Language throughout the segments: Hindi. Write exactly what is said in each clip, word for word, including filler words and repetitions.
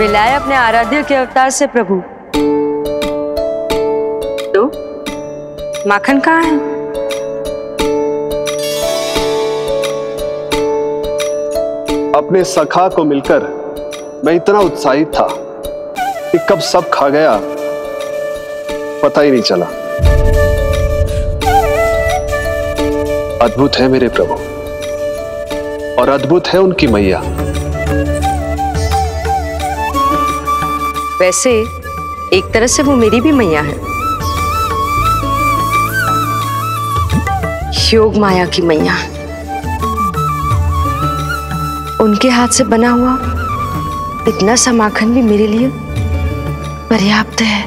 मिलाए अपने आराध्य के अवतार से प्रभु। तो माखन कहाँ है? अपने सखा को मिलकर मैं इतना उत्साहित था कि कब सब खा गया पता ही नहीं चला। अद्भुत है मेरे प्रभु और अद्भुत है उनकी मैया। वैसे एक तरह से वो मेरी भी मैया है, योगमाया की मैया। उनके हाथ से बना हुआ इतना सा माखन भी मेरे लिए पर्याप्त है।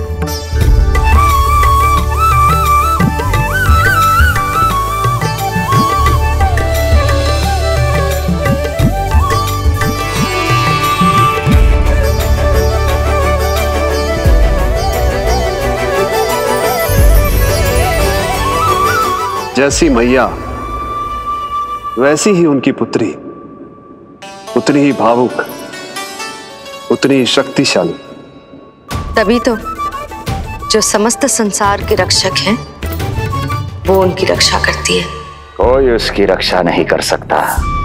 जैसी मैया वैसी ही उनकी पुत्री, उतनी ही भावुक, उतनी ही शक्तिशाली। तभी तो जो समस्त संसार के रक्षक हैं वो उनकी रक्षा करती है। कोई उसकी रक्षा नहीं कर सकता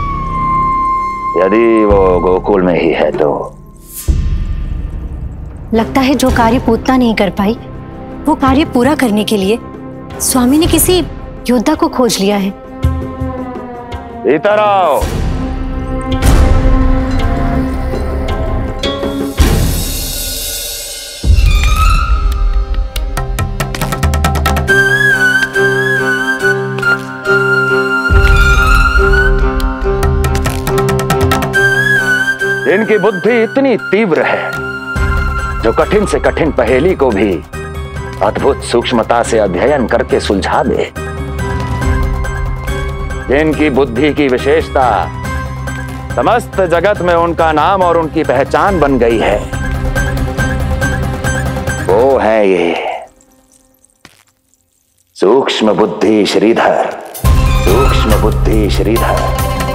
यदि वो गोकुल में ही है तो। लगता है जो कार्य पूतना नहीं कर पाई वो कार्य पूरा करने के लिए स्वामी ने किसी योद्धा को खोज लिया है। इधर आओ। इनकी बुद्धि इतनी तीव्र है जो कठिन से कठिन पहेली को भी अद्भुत सूक्ष्मता से अध्ययन करके सुलझा दे। इनकी बुद्धि की विशेषता समस्त जगत में उनका नाम और उनकी पहचान बन गई है। वो है ये सूक्ष्म बुद्धि श्रीधर, सूक्ष्म बुद्धि श्रीधर।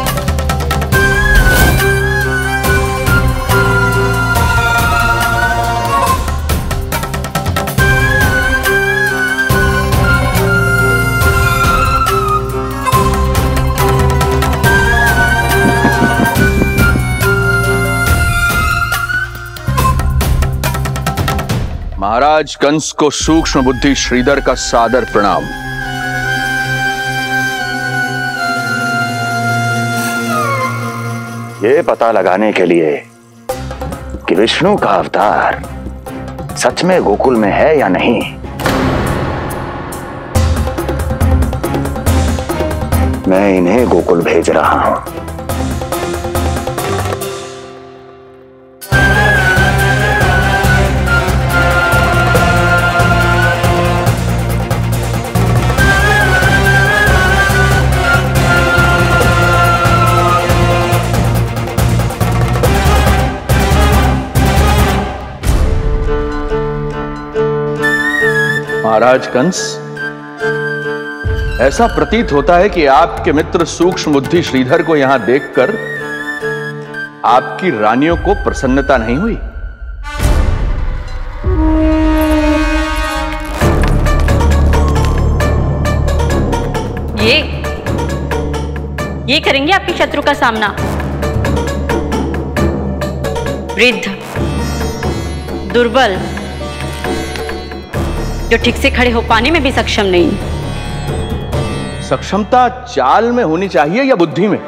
महाराज कंस को सूक्ष्म बुद्धि श्रीधर का सादर प्रणाम। ये पता लगाने के लिए कि विष्णु का अवतार सच में गोकुल में है या नहीं, मैं इन्हें गोकुल भेज रहा हूं। महाराज कंस, ऐसा प्रतीत होता है कि आपके मित्र सूक्ष्म बुद्धि श्रीधर को यहां देखकर आपकी रानियों को प्रसन्नता नहीं हुई। ये ये करेंगे आपके शत्रु का सामना। वृद्ध, दुर्बल, जो ठीक से खड़े हो पाने में भी सक्षम नहीं। सक्षमता चाल में होनी चाहिए या बुद्धि में?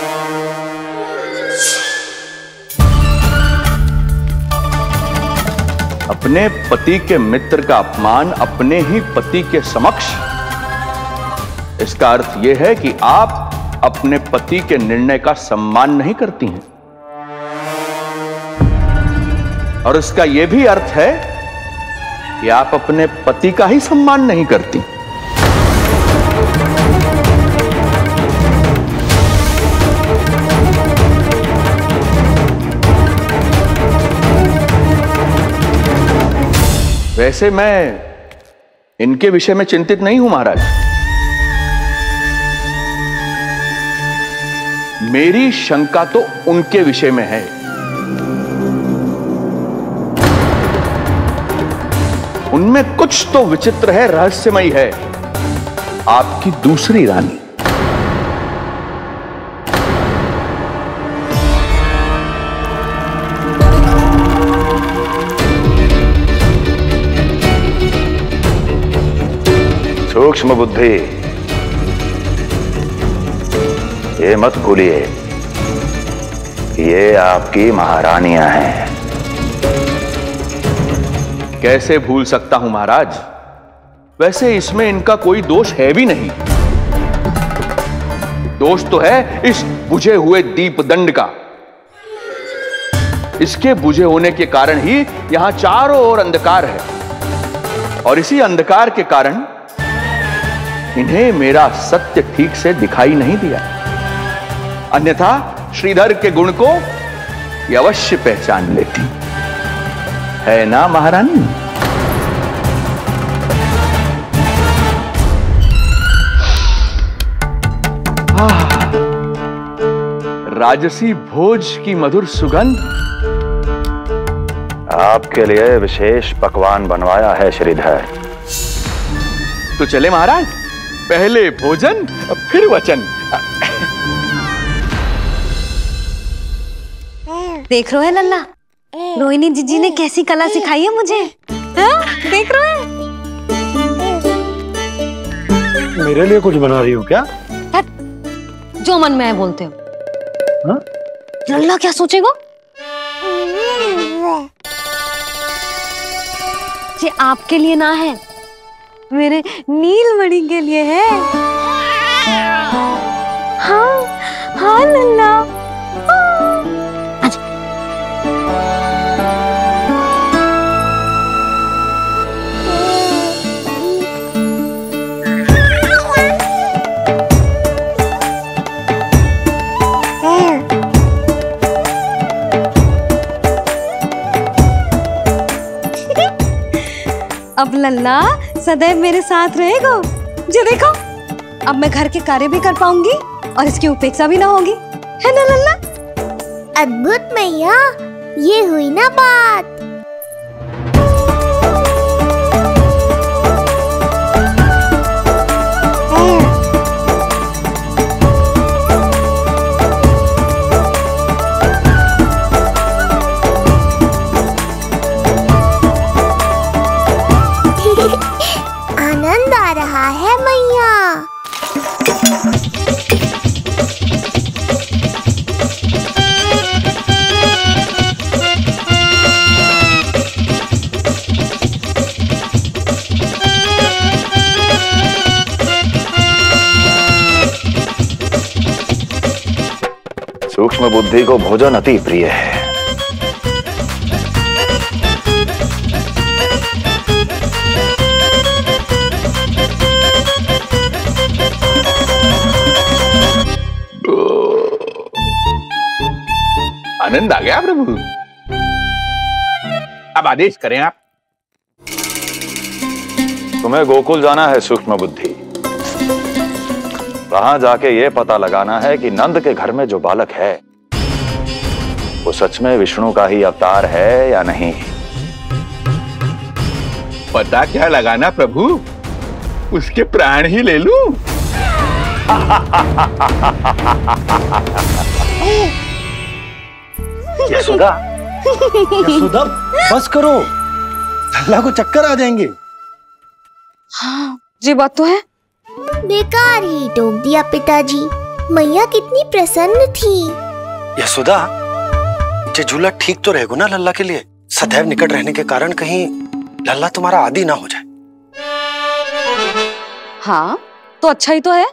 अपने पति के मित्र का अपमान अपने ही पति के समक्ष, इसका अर्थ यह है कि आप अपने पति के निर्णय का सम्मान नहीं करती हैं। और इसका यह भी अर्थ है कि आप अपने पति का ही सम्मान नहीं करती। वैसे मैं इनके विषय में चिंतित नहीं हूं महाराज। मेरी शंका तो उनके विषय में है। इनमें कुछ तो विचित्र है, रहस्यमयी है। आपकी दूसरी रानी। सूक्ष्म बुद्धि, ये मत भूलिए, ये आपकी महारानियां हैं। कैसे भूल सकता हूं महाराज? वैसे इसमें इनका कोई दोष है भी नहीं। दोष तो है इस बुझे हुए दीपदंड का। इसके बुझे होने के कारण ही यहां चारों ओर अंधकार है, और इसी अंधकार के कारण इन्हें मेरा सत्य ठीक से दिखाई नहीं दिया। अन्यथा श्रीधर के गुण को ये अवश्य पहचान लेती, है ना महारानी? राजसी भोज की मधुर सुगंध। आपके लिए विशेष पकवान बनवाया है श्रीधर। तो चले महाराज, पहले भोजन फिर वचन। देख रहे हो लल्ला, रोहिणी जीजी ने कैसी कला सिखाई है मुझे। हाँ? देख रहे हो? मेरे लिए कुछ बना रही हो क्या? जो मन में है बोलते हो। हाँ? लल्ला क्या सोचेगा? ये आपके लिए ना है, मेरे नीलमणि के लिए है। हाँ हाँ लल्ला। अब लल्ला सदैव मेरे साथ रहेगा। जो देखो, अब मैं घर के कार्य भी कर पाऊंगी और इसकी उपेक्षा भी ना होगी, है ना लल्ला? अद्भुत मैया, ये हुई ना बात। आनंद आ रहा है मैया। सूक्ष्म बुद्धि को भोजन अति प्रिय है। आनंद आ गया प्रभु। अब आदेश करें आप। तुम्हें गोकुल जाना है सूक्ष्म बुद्धि। वहां जाके ये पता लगाना है कि नंद के घर में जो बालक है वो सच में विष्णु का ही अवतार है या नहीं। पता क्या लगाना प्रभु? उसके प्राण ही ले लूं। यशोदा, यशोदा बस करो, लल्ला को चक्कर आ जाएंगे। हाँ, ये बात तो है। बेकार ही टोक दिया पिताजी। मैया कितनी प्रसन्न थी। यशोदा, ये झूला ठीक तो रहेगा ना लल्ला के लिए? सदैव निकट रहने के कारण कहीं लल्ला तुम्हारा आदी ना हो जाए। हाँ, तो अच्छा ही तो है।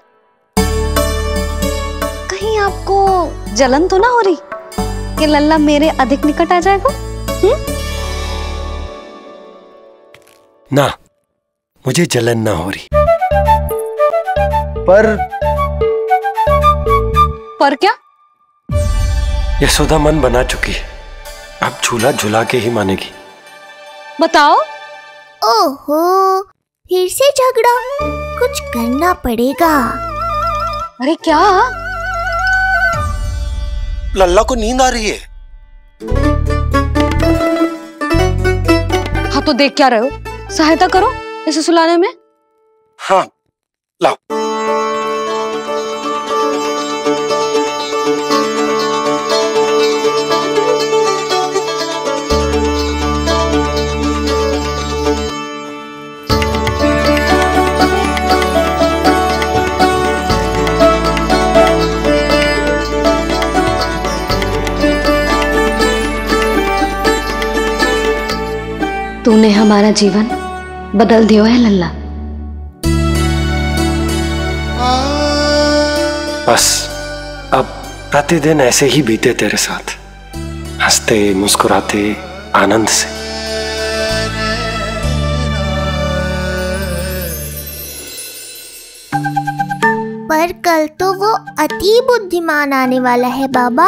कहीं आपको जलन तो ना हो रही कि लल्ला मेरे अधिक निकट आ जाएगा? हुँ? ना, मुझे जलन ना हो रही। पर पर क्या? यशोदा मन बना चुकी है, अब झूला झूला के ही मानेगी। बताओ। ओहो, फिर से झगड़ा। कुछ करना पड़ेगा। अरे क्या? लल्ला को नींद आ रही है। हाँ तो देख क्या रहे हो? सहायता करो इसे सुलाने में। हाँ लाओ। तूने हमारा जीवन बदल दियो है लल्ला। बस अब प्रतिदिन ऐसे ही बीते तेरे साथ, हंसते मुस्कुराते आनंद से। पर कल तो वो अति बुद्धिमान आने वाला है बाबा।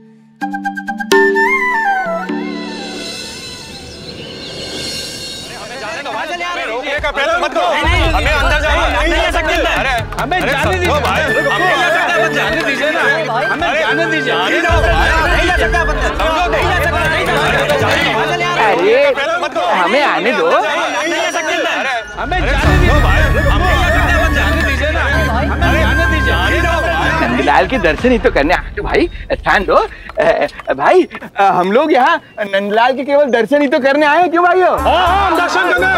पहले मत दो, हमें अंदर जाना नहीं ले सकते। अरे हमें जाने दीजिए भाई, हमें ले सकते हैं, जाने दीजिए ना, हमें जाने दीजिए। नहीं ले सकते, समझो नहीं ले सकते, अरे हमें आने दो, नहीं ले सकते, हमें जाने दीजिए भाई, हमें जाने दीजिए ना, हमें जाने दीजिए। नंदलाल के दर्शन ही तो करने आए थे भाई, स्थान दो भाई। हम लोग यहाँ नंदलाल के केवल दर्शन ही तो करने आए हैं, क्यों भाई? हम दर्शन करने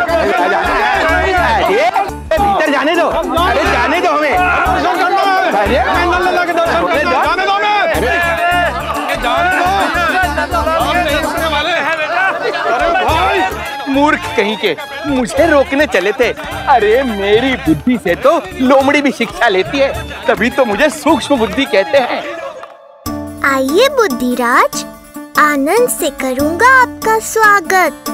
भीतर जाने दो, अरे जाने दो हमें। नंदलाल के दर्शन करने जाने दो हमें, जाने दो। मूर्ख कहीं के, मुझे रोकने चले थे। अरे मेरी बुद्धि से तो लोमड़ी भी शिक्षा लेती है, तभी तो मुझे सूक्ष्म बुद्धि कहते हैं। आइए बुद्धिराज, आनंद से करूंगा आपका स्वागत।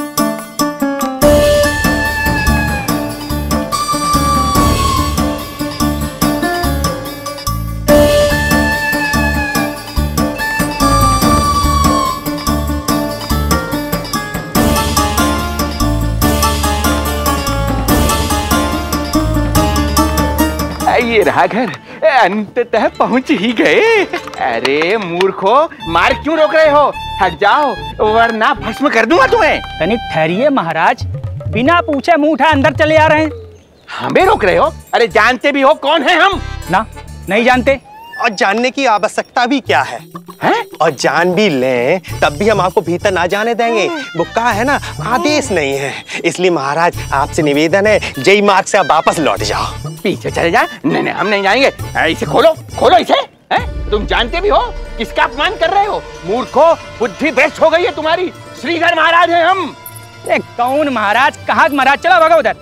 ये रहा घर, अंततः पहुंच ही गए। अरे मूर्खो, मार क्यों रोक रहे हो? हट जाओ वरना भस्म कर दूंगा तुम्हें। तनिक ठहरिए महाराज, बिना पूछे मुंह उठा अंदर चले आ रहे हैं। हमें रोक रहे हो? अरे जानते भी हो कौन है हम? ना, नहीं जानते। और जानने की आवश्यकता भी क्या है, है? और जान भी लें तब भी हम आपको भीतर ना जाने देंगे। वो कहा है ना, आदेश नहीं है। इसलिए महाराज आपसे निवेदन है, जय मार्ग से आप वापस लौट जाओ। पीछे चले जा। नहीं नहीं हम नहीं जाएंगे। इसे खोलो, खोलो इसे। है? तुम जानते भी हो किसका अपमान कर रहे हो? मूर्खो, बुद्धि भ्रष्ट हो गई है तुम्हारी। श्रीधर महाराज हैं हम। ए, कौन महाराज? कहाँ महाराज? चला भागा उधर।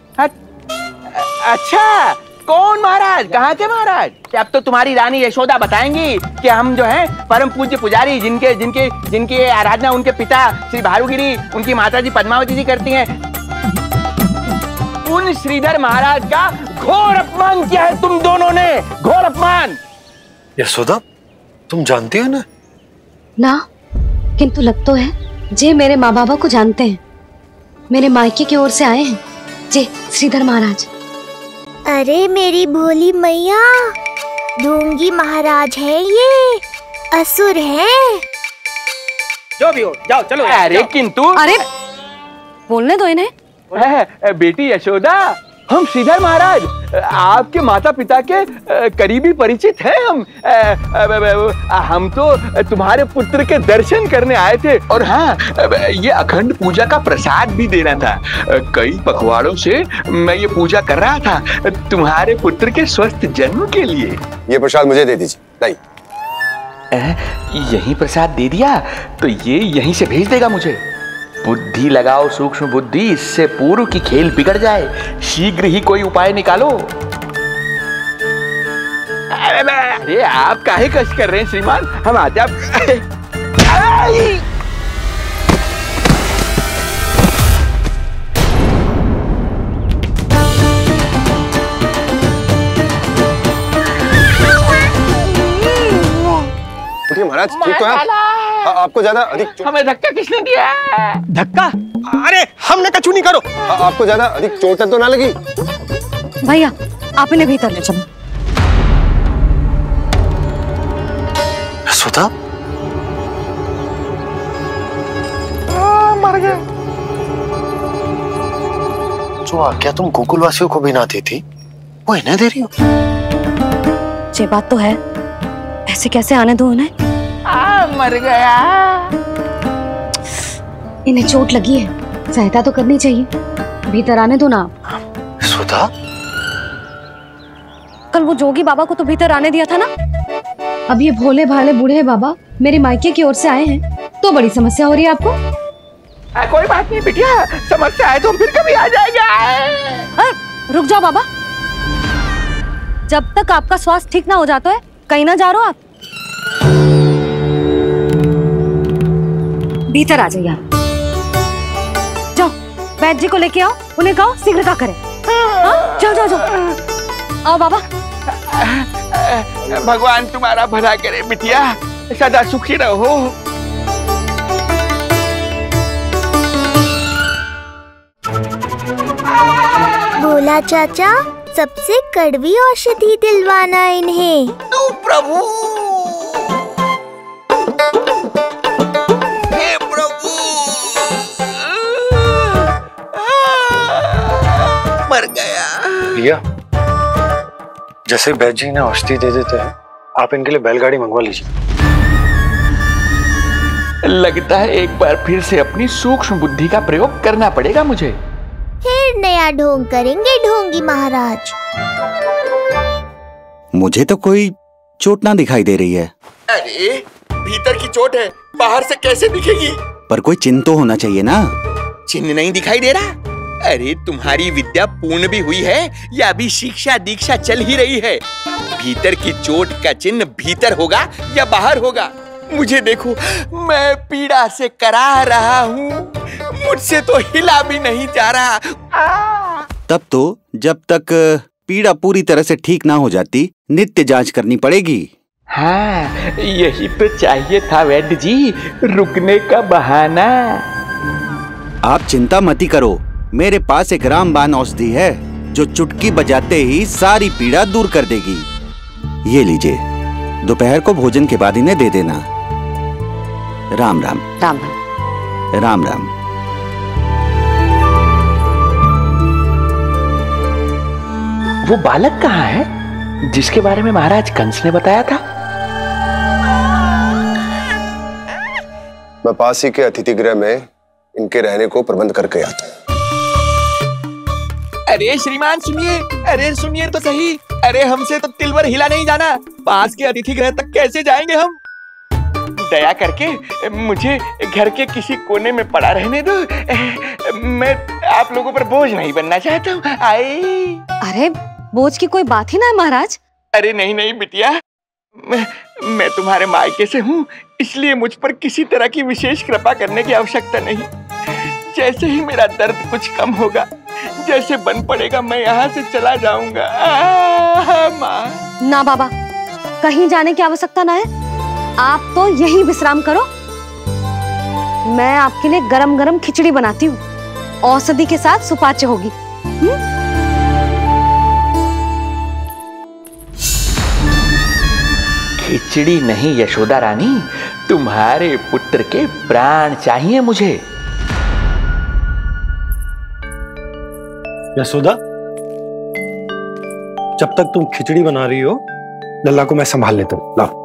अच्छा, कौन महाराज? कहाँ के महाराज? अब तो तुम्हारी रानी यशोदा बताएंगी कि हम जो हैं परम पूज्य पुजारी, जिनके जिनके जिनकी आराधना उनके पिता श्री भारुगिरी, उनकी माता जी पद्मावती जी करती हैं, उन श्रीधर महाराज का घोर अपमान किया है तुम दोनों ने। घोर अपमान। यशोदा, तुम जानती हो ना? ना, किंतु लग तो है जे मेरे माँ बाबा को जानते हैं। मेरे मायके की ओर से आए हैं जे श्रीधर महाराज। अरे मेरी भोली मैया, ढोंगी महाराज है ये, असुर है। जो भी हो, जाओ चलो। अरे किंतु, अरे बोलने दो इन्हें। बेटी यशोदा, हम श्रीधर महाराज आपके माता पिता के करीबी परिचित हैं। हम हम तो तुम्हारे पुत्र के दर्शन करने आए थे। और हाँ, ये अखंड पूजा का प्रसाद भी देना था। कई पखवाड़ों से मैं ये पूजा कर रहा था तुम्हारे पुत्र के स्वस्थ जन्म के लिए। ये प्रसाद मुझे दे दीजिए। यही प्रसाद दे दिया तो ये यहीं से भेज देगा मुझे। बुद्धि लगाओ, सूक्ष्म बुद्धि, इससे पूर्व की खेल बिगड़ जाए। शीघ्र ही कोई उपाय निकालो। अरे आप काहे कष्ट कर रहे हैं श्रीमान? हम आते आप। महाराज ठीक तो है? आपको ज्यादा अधिक हमें धक्का किसने दिया? धक्का? अरे हमने कछु नहीं करो। आ, आपको ज्यादा अधिक चोट तो ना लगी? भैया आप इन्हें भीतर ले चलो। यशोदा, मर गया। जो आज्ञा तुम गोकुलवासियों को भी ना दी थी वो इन्हें दे रही हो? ये बात तो है, ऐसे कैसे आने दो उन्हें? आ, मर गया। इन्हें चोट लगी है, सहायता तो करनी चाहिए। भीतर आने दो ना आप। सुधा, कल वो जोगी बाबा को तो भीतर आने दिया था ना। अब ये भोले भाले बूढ़े बाबा मेरे मायके की ओर से आए हैं तो बड़ी समस्या हो रही है आपको। आ, कोई बात नहीं बिटिया, समस्या है तो हम फिर कभी आ जाएंगे। आ, रुक जाओ बाबा, जब तक आपका स्वास्थ्य ठीक ना हो जाता है कहीं ना जा रहे हो आप। भीतर आ जाइए आप। जाओ वैद्य जी को लेके आओ, उन्हें कहो शीघ्रता करें। हाँ, जाओ जाओ जाओ। आओ बाबा। भगवान तुम्हारा भला करे बिटिया, सदा सुखी रहो। बोला चाचा, सबसे कड़वी औषधि दिलवाना इन्हें। तू प्रभु, हे प्रभु, मर गया। भैया, जैसे वैद्य जी ने औषधि दे देते हैं, आप इनके लिए बैलगाड़ी मंगवा लीजिए। लगता है एक बार फिर से अपनी सूक्ष्म बुद्धि का प्रयोग करना पड़ेगा मुझे। फिर नया ढोंग करेंगे ढोंगी महाराज। मुझे तो कोई चोट ना दिखाई दे रही है। अरे भीतर की चोट है, बाहर से कैसे दिखेगी? पर कोई चिन्ह तो होना चाहिए ना। चिन्ह नहीं दिखाई दे रहा? अरे तुम्हारी विद्या पूर्ण भी हुई है या अभी शिक्षा दीक्षा चल ही रही है? भीतर की चोट का चिन्ह भीतर होगा या बाहर होगा? मुझे देखो, मैं पीड़ा से करा रहा हूँ, मुझसे तो हिला भी नहीं जा रहा। तब तो जब तक पीड़ा पूरी तरह से ठीक ना हो जाती नित्य जांच करनी पड़ेगी। हाँ, यही तो चाहिए था वैद्य जी, रुकने का बहाना। आप चिंता मती करो, मेरे पास एक रामबाण औषधि है जो चुटकी बजाते ही सारी पीड़ा दूर कर देगी। ये लीजिए, दोपहर को भोजन के बाद इन्हें दे देना। राम राम। राम राम। राम राम। वो बालक कहाँ है जिसके बारे में महाराज कंस ने बताया था? मैं पास ही के अतिथि गृह में इनके रहने को प्रबंध करके आता हूँ। अरे श्रीमान सुनिए, अरे सुनिए तो सही। अरे हमसे तो तिलवर हिला नहीं जाना, पास के अतिथि गृह तक कैसे जाएंगे हम? दया करके मुझे घर के किसी कोने में पड़ा रहने दो, मैं आप लोगों पर बोझ नहीं बनना चाहता हूँ। आए। अरे बोझ की कोई बात ही ना है महाराज। अरे नहीं नहीं बिटिया, मैं, मैं तुम्हारे मायके से हूँ, इसलिए मुझ पर किसी तरह की विशेष कृपा करने की आवश्यकता नहीं। जैसे ही मेरा दर्द कुछ कम होगा, जैसे बन पड़ेगा, मैं यहाँ से चला जाऊंगा। माँ। ना बाबा, कहीं जाने की आवश्यकता ना है, आप तो यही विश्राम करो। मैं आपके लिए गरम गरम खिचड़ी बनाती हूँ, औषधि के साथ सुपाच्य होगी। हुँ? खिचड़ी नहीं यशोदा रानी, तुम्हारे पुत्र के प्राण चाहिए मुझे। यशोदा, जब तक तुम खिचड़ी बना रही हो, लल्ला को मैं संभाल लेता हूँ। लाओ।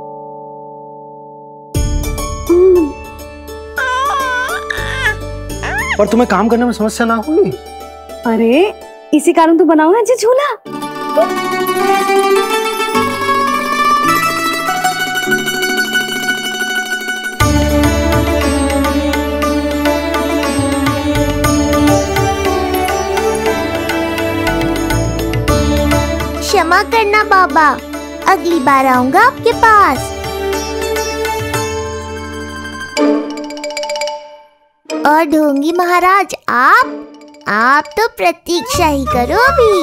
पर तुम्हें काम करने में समस्या ना होगी? अरे इसी कारण तो बनाओ ना जी झूला। क्षमा करना बाबा, अगली बार आऊंगा आपके पास। और ढोंगी महाराज, आप आप तो प्रतीक्षा ही करो अभी।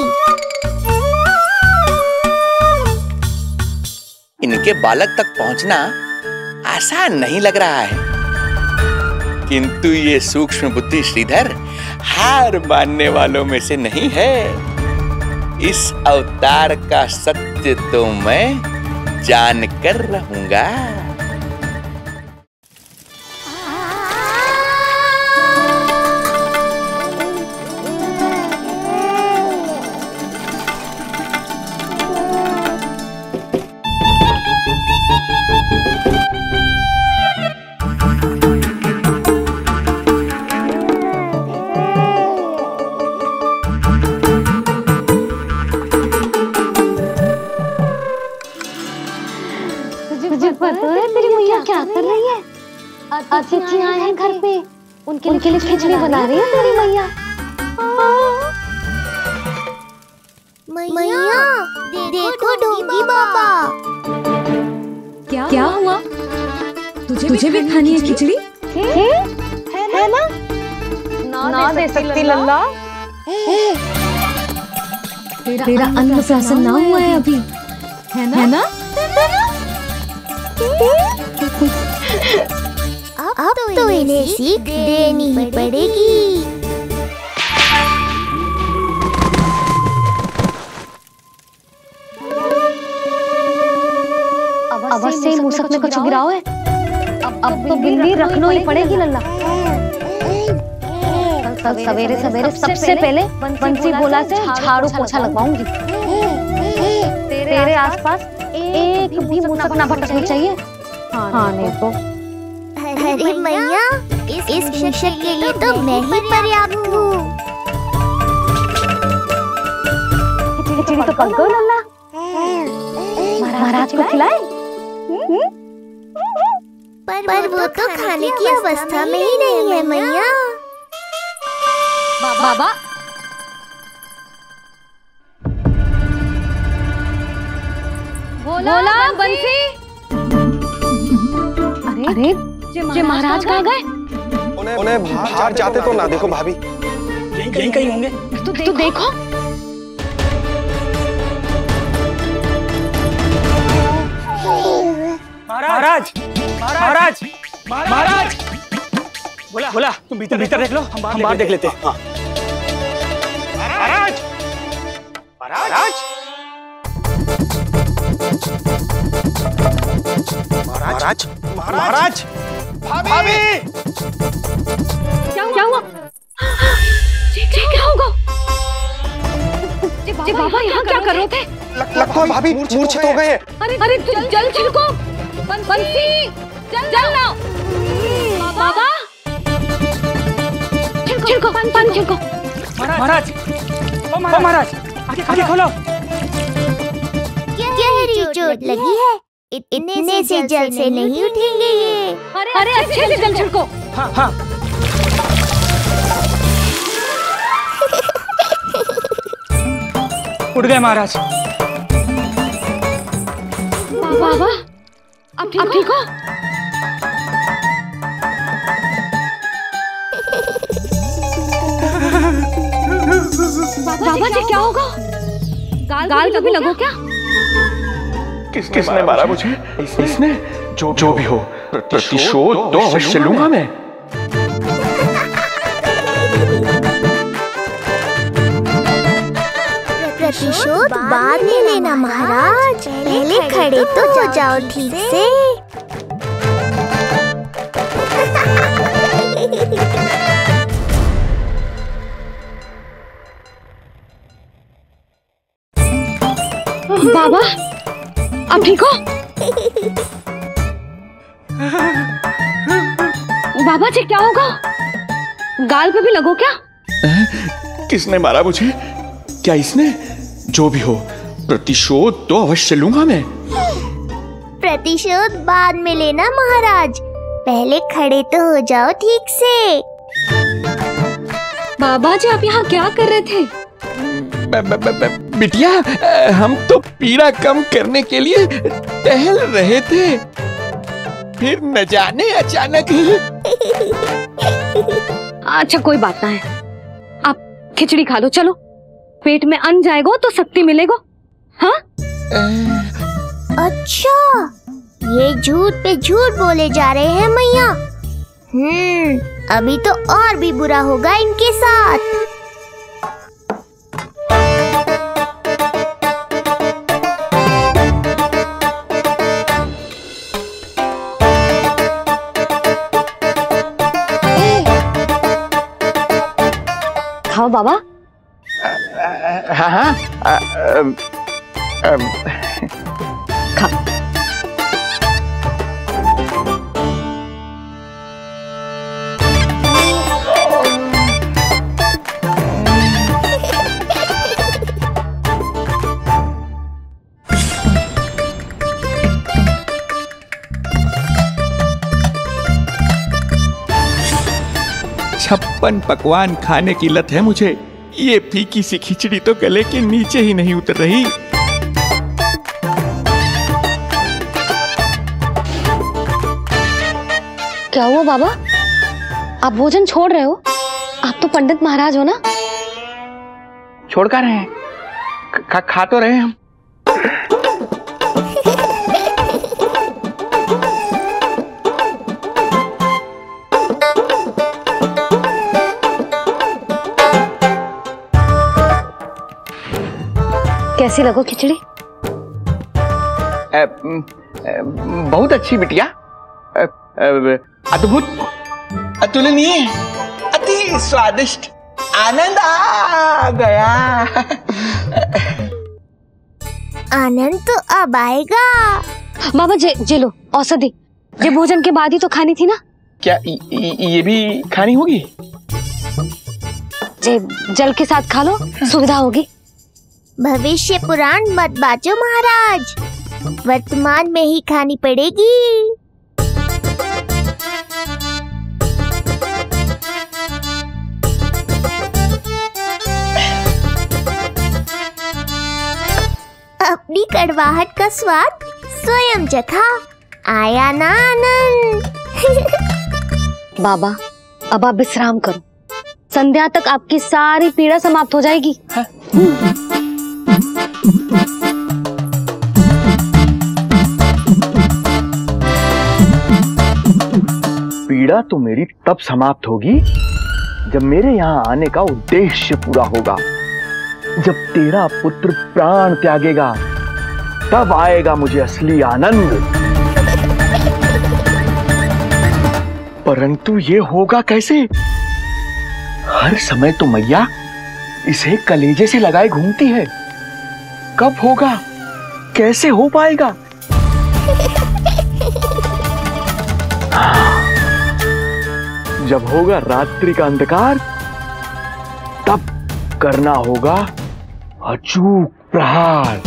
इनके बालक तक पहुंचना आसान नहीं लग रहा है, किंतु ये सूक्ष्म बुद्धि श्रीधर हार मानने वालों में से नहीं है। इस अवतार का सत्य तो मैं जान कर रहूंगा। तुझे पता है तेरी मैया क्या कर रही है? अतिथि आए हैं घर पे, उनके उनके लिए खिचड़ी बना रही है तेरी मैया। मैया देखो ढोंगी बाबा। क्या क्या हुआ? तुझे तुझे भी खानी है खिचड़ी? है ना? ना दे सकती लल्ला। तेरा अन्नप्राशन ना हुआ है अभी, है ना? है ना? अब तो इन्हें सीख देनी ही पड़ेगी। अवश्य ही मूसक में कुछ गिराओ है। अब अब तो बिल्ली रखना ही पड़ेगी लल्ला। कल सवेरे सवेरे सबसे पहले बंसी बोला से झाड़ू पोछा लगवाऊंगी। तेरे आसपास एक भी मूसक ना भटकनी चाहिए। हाँ नहीं तो। अरे मैया, इस इस मिशन के लिए तो मैं ही पर्याप्त हूँ। खिचड़ी तो पक गई लल्ला। महाराज को खिलाए? पर, पर वो तो खाने की अवस्था में ही नहीं है मैया। बाबा बोला बंसी। अरे अरे जे महाराज कहाँ गए? उन्हें उन्हें बाहर जाते तो ना देखो भाभी। यहीं कहीं होंगे। तू देखो, देखो। महाराज महाराज महाराज बोला बोला तुम भीतर भीतर देख लो, हम बाहर बाहर देख लेते हैं। महाराज महाराज महाराज महाराज भाभी क्या हुआ? क्या होगा? जी बाबा यहाँ क्या कर रहे थे? लगता है भाभी मूर्छित हो गए। अरे अरे जल छिड़को, बंसी जल लाओ। बाबा छिड़को, पानी छिड़को। महाराज ओ महाराज आगे खोलो। गहरी चोट लगी है, इतने से जल से नहीं उठेंगे ये। अरे अच्छे से जल छिड़को। हाँ हाँ। उठ गए महाराज। बाबा अब ठीक हो? बाबा जी क्या होगा? गाल गाल कभी लगो क्या? किस किसने मारा मुझे? इसने? जो जो भी हो प्रतिशोध तो अवश्य लूंगा मैं। प्रतिशोध बाद में लेना महाराज, पहले खड़े तो हो जाओ ठीक से। बाबा अब ठीक हो? बाबा जी क्या होगा? गाल पे भी लगो क्या? किसने मारा मुझे? क्या इसने? जो भी हो प्रतिशोध तो अवश्य लूंगा मैं। प्रतिशोध बाद में लेना महाराज, पहले खड़े तो हो जाओ ठीक से। बाबा जी आप यहाँ क्या कर रहे थे? बिटिया हम तो पीड़ा कम करने के लिए टहल रहे थे, फिर न जाने अचानक ही। अच्छा कोई बात ना है, आप खिचड़ी खा लो। चलो पेट में अन्न जाएगा तो शक्ति मिलेगा। हाँ अच्छा ये झूठ पे झूठ बोले जा रहे हैं मैया। हम्म अभी तो और भी बुरा होगा इनके साथ। खाओ बाबा। हाँ हाँ खा। छप्पन पकवान खाने की लत है मुझे। ये फीकी सी खिचड़ी तो गले के नीचे ही नहीं उतर रही। क्या हुआ बाबा, आप भोजन छोड़ रहे हो? आप तो पंडित महाराज हो ना। छोड़ कर रहे हैं, खा, खा तो रहे हैं हम। कैसी लगो खिचड़ी? ए, ए, बहुत अच्छी बिटिया, अद्भुत, अतुलनीय, अति स्वादिष्ट, आनंद आ गया। आनंद तो अब आएगा। बाबा जे, जे लो औषधि, ये भोजन के बाद ही तो खानी थी ना। क्या य, ये भी खानी होगी? जे जल के साथ खा लो, सुविधा होगी। भविष्य पुराण मत बाजो महाराज, वर्तमान में ही खानी पड़ेगी। अपनी कड़वाहट का स्वाद स्वयं चखा, आया ना आनंद। बाबा अब आप विश्राम करो, संध्या तक आपकी सारी पीड़ा समाप्त हो जाएगी। हाँ? पीड़ा तो मेरी तब समाप्त होगी जब मेरे यहाँ आने का उद्देश्य पूरा होगा। जब तेरा पुत्र प्राण त्यागेगा तब आएगा मुझे असली आनंद। परंतु ये होगा कैसे? हर समय तो मैया इसे कलेजे से लगाए घूमती है। कब होगा, कैसे हो पाएगा? जब होगा रात्रि का अंधकार तब करना होगा अचूक प्रहार।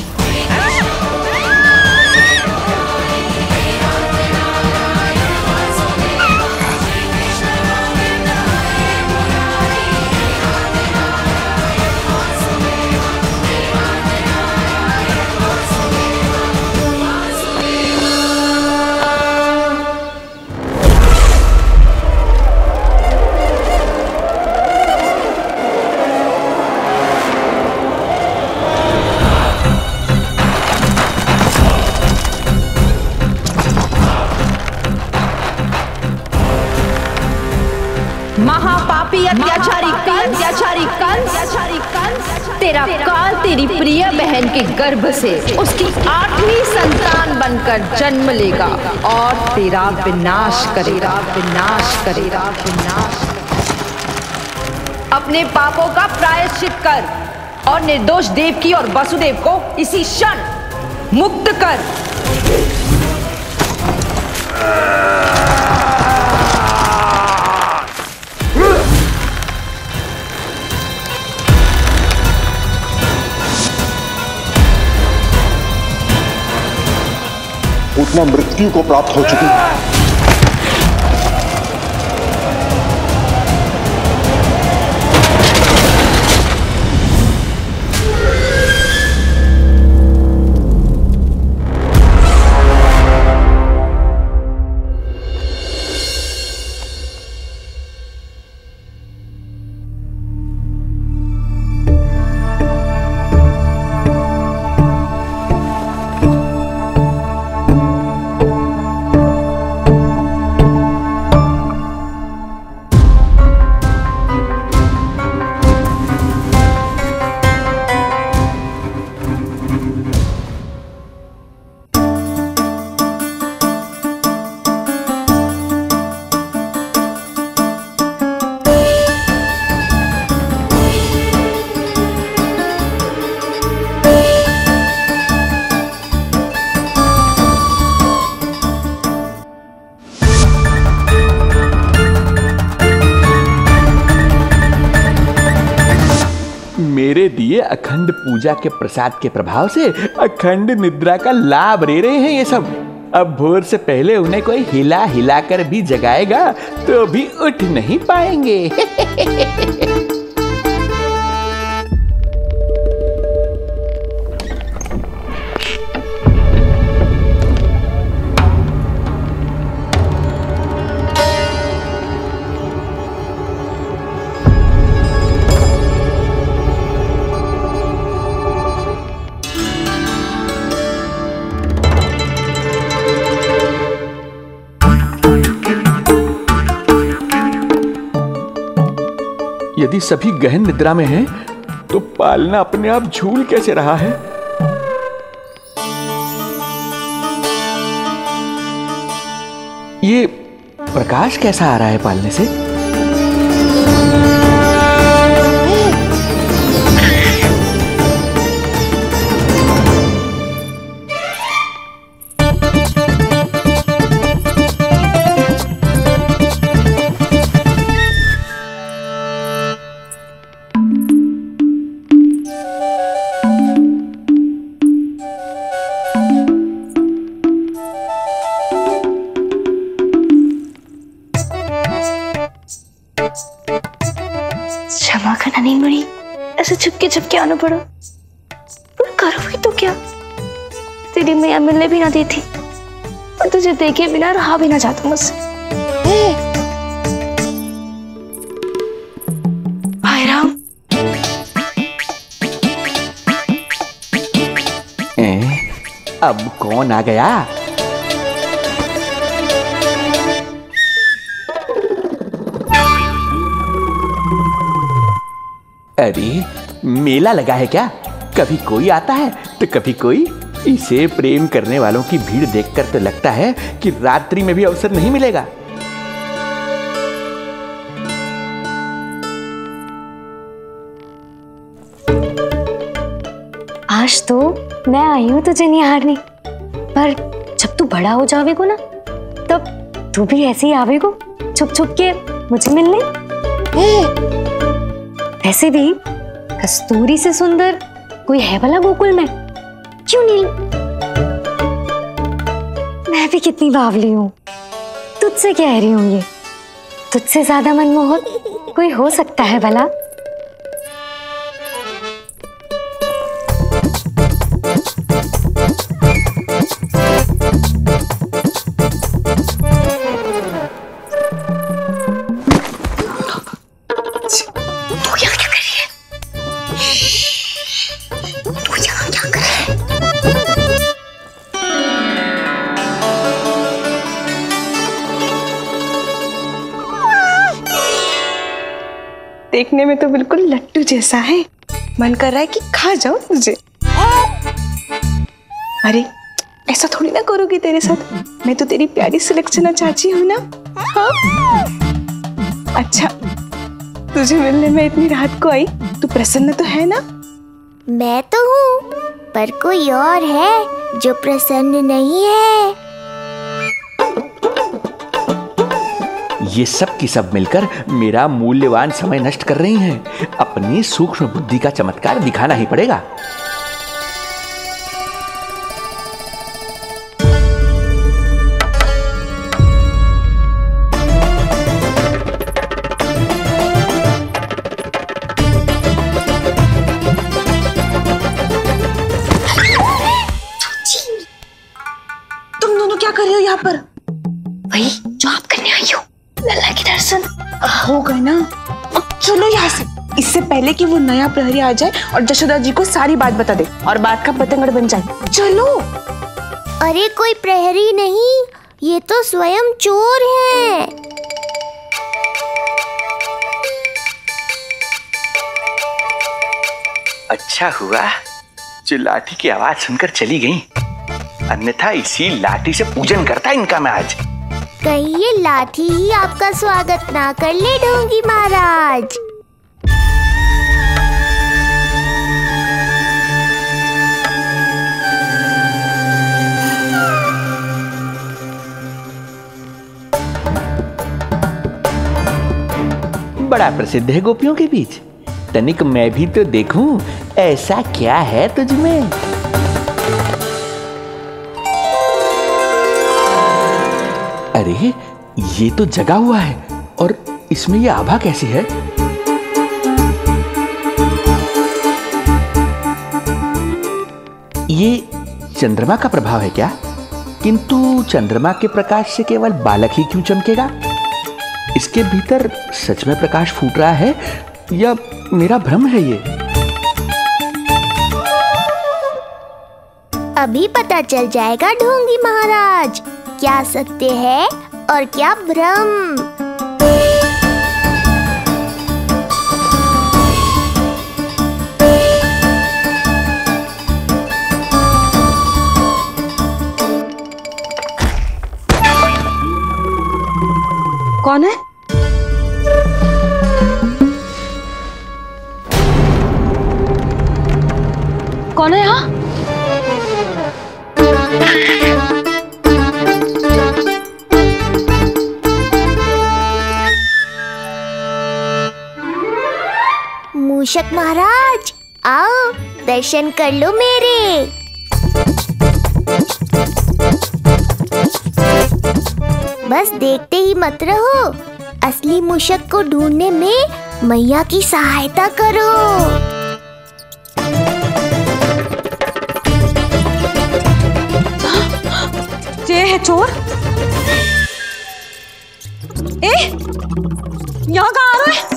महापापी अत्याचारी अत्याचारी कंस, तेरा काल तेरी प्रिय बहन के गर्भ से उसकी आठवीं संतान बनकर जन्म लेगा और तेरा विनाश करेगा विनाश करेगा विनाश। अपने पापों का प्रायश्चित कर और निर्दोष देवकी और वसुदेव को इसी क्षण मुक्त कर। उतना मृत्यु को प्राप्त हो चुकी है। मेरे दिए अखंड पूजा के प्रसाद के प्रभाव से अखंड निद्रा का लाभ ले रहे हैं ये सब। अब भोर से पहले उन्हें कोई हिला हिला कर भी जगाएगा तो भी उठ नहीं पाएंगे। यदि सभी गहन निद्रा में हैं, तो पालना अपने आप झूल कैसे रहा है? ये प्रकाश कैसा आ रहा है पालने से? छुपके छुपके आना पड़ा, पर करो भी तो क्या? तेरी मैया मिलने भी ना दी थी और तुझे देखे बिना रहा भी ना जाता मुझसे। हाय राम, अब कौन आ गया? अरे मेला लगा है क्या? कभी कोई आता है तो कभी कोई। इसे प्रेम करने वालों की भीड़ देखकर तो लगता है कि रात्रि में भी अवसर नहीं मिलेगा। आज तो मैं आई हूं तुझे निहारने, पर जब तू बड़ा हो जावेगो ना, तब तू भी ऐसे ही आवेगो छुप छुप के मुझे मिलने। ऐसे भी कस्तूरी से सुंदर कोई है भला गोकुल में? क्यों नहीं? मैं भी कितनी बावली हूँ, तुझसे कह रही हूँ। ये तुझसे ज्यादा मनमोहक कोई हो सकता है भला? देखने में तो बिल्कुल लट्टू जैसा है, मन कर रहा है कि खा जाओ तुझे। अरे ऐसा थोड़ी ना करोगी तेरे साथ, मैं तो तेरी प्यारी सुलक्षणा चाची हूँ ना। हाँ? अच्छा, तुझे मिलने में इतनी रात को आई, तू प्रसन्न तो है ना? मैं तो हूँ, पर कोई और है जो प्रसन्न नहीं है। ये सब की सब मिलकर मेरा मूल्यवान समय नष्ट कर रही हैं। अपनी सूक्ष्म बुद्धि का चमत्कार दिखाना ही पड़ेगा। तुम दोनों क्या कर रहे हो यहाँ पर? वही जो आप करने आई हो, लल्ला के दर्शन हो गए ना। अब चलो यहाँ से, इससे पहले कि वो नया प्रहरी आ जाए और यशोदा जी को सारी बात बता दे और बात का पतंगड़ बन जाए। चलो। अरे कोई प्रहरी नहीं, ये तो स्वयं चोर है। अच्छा हुआ जो लाठी की आवाज सुनकर चली गई, अन्यथा इसी लाठी से पूजन करता इनका मैं आज। कहीं ये लाठी ही आपका स्वागत ना कर ले ढोंगी महाराज। बड़ा प्रसिद्ध है गोपियों के बीच, तनिक मैं भी तो देखूं ऐसा क्या है तुझ में। अरे ये तो जगा हुआ है, और इसमें ये आभा कैसी है? ये चंद्रमा का प्रभाव है क्या? किंतु चंद्रमा के प्रकाश से केवल बालक ही क्यों चमकेगा? इसके भीतर सच में प्रकाश फूट रहा है या मेरा भ्रम है ये? अभी पता चल जाएगा ढोंगी महाराज, क्या सत्य है और क्या भ्रम। कौन है? कौन है यहाँ? मूषक महाराज, आओ दर्शन कर लो मेरे। बस देखते ही मत रहो, असली मूषक को ढूंढने में मैया की सहायता करो। ये है चोर। ए, यहाँ कहाँ आ रहा है?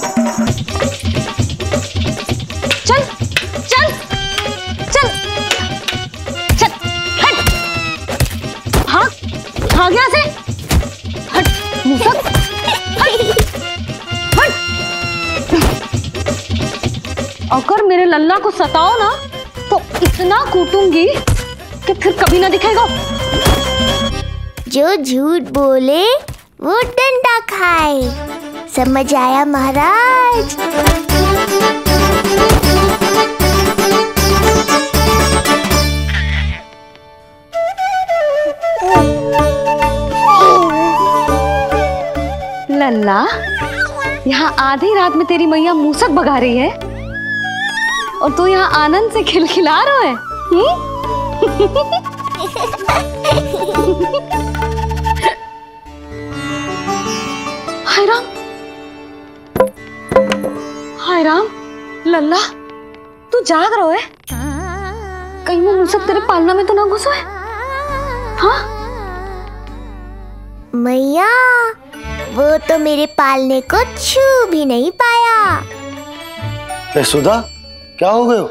चल, चल, चल, चल, हट, हाँ, हाँ गया से, हट, मूसक, हट, हट। अगर मेरे लल्ला को सताओ ना, तो इतना कूटूंगी कि फिर कभी ना दिखेगा। जो झूठ बोले वो डंडा खाए, समझ आया महाराज? लल्ला, यहाँ आधी रात में तेरी मैया मूसक भगा रही है और तू यहाँ आनंद से खिलखिला रहा है। हाय राम, हाय राम, लल्ला तू जाग रहा है? कहीं वो मूसक तेरे पालना में तो ना घुसो है? हाँ मैया, वो तो मेरे पालने को छू भी नहीं पाया। यशोदा, क्या हो गए हो?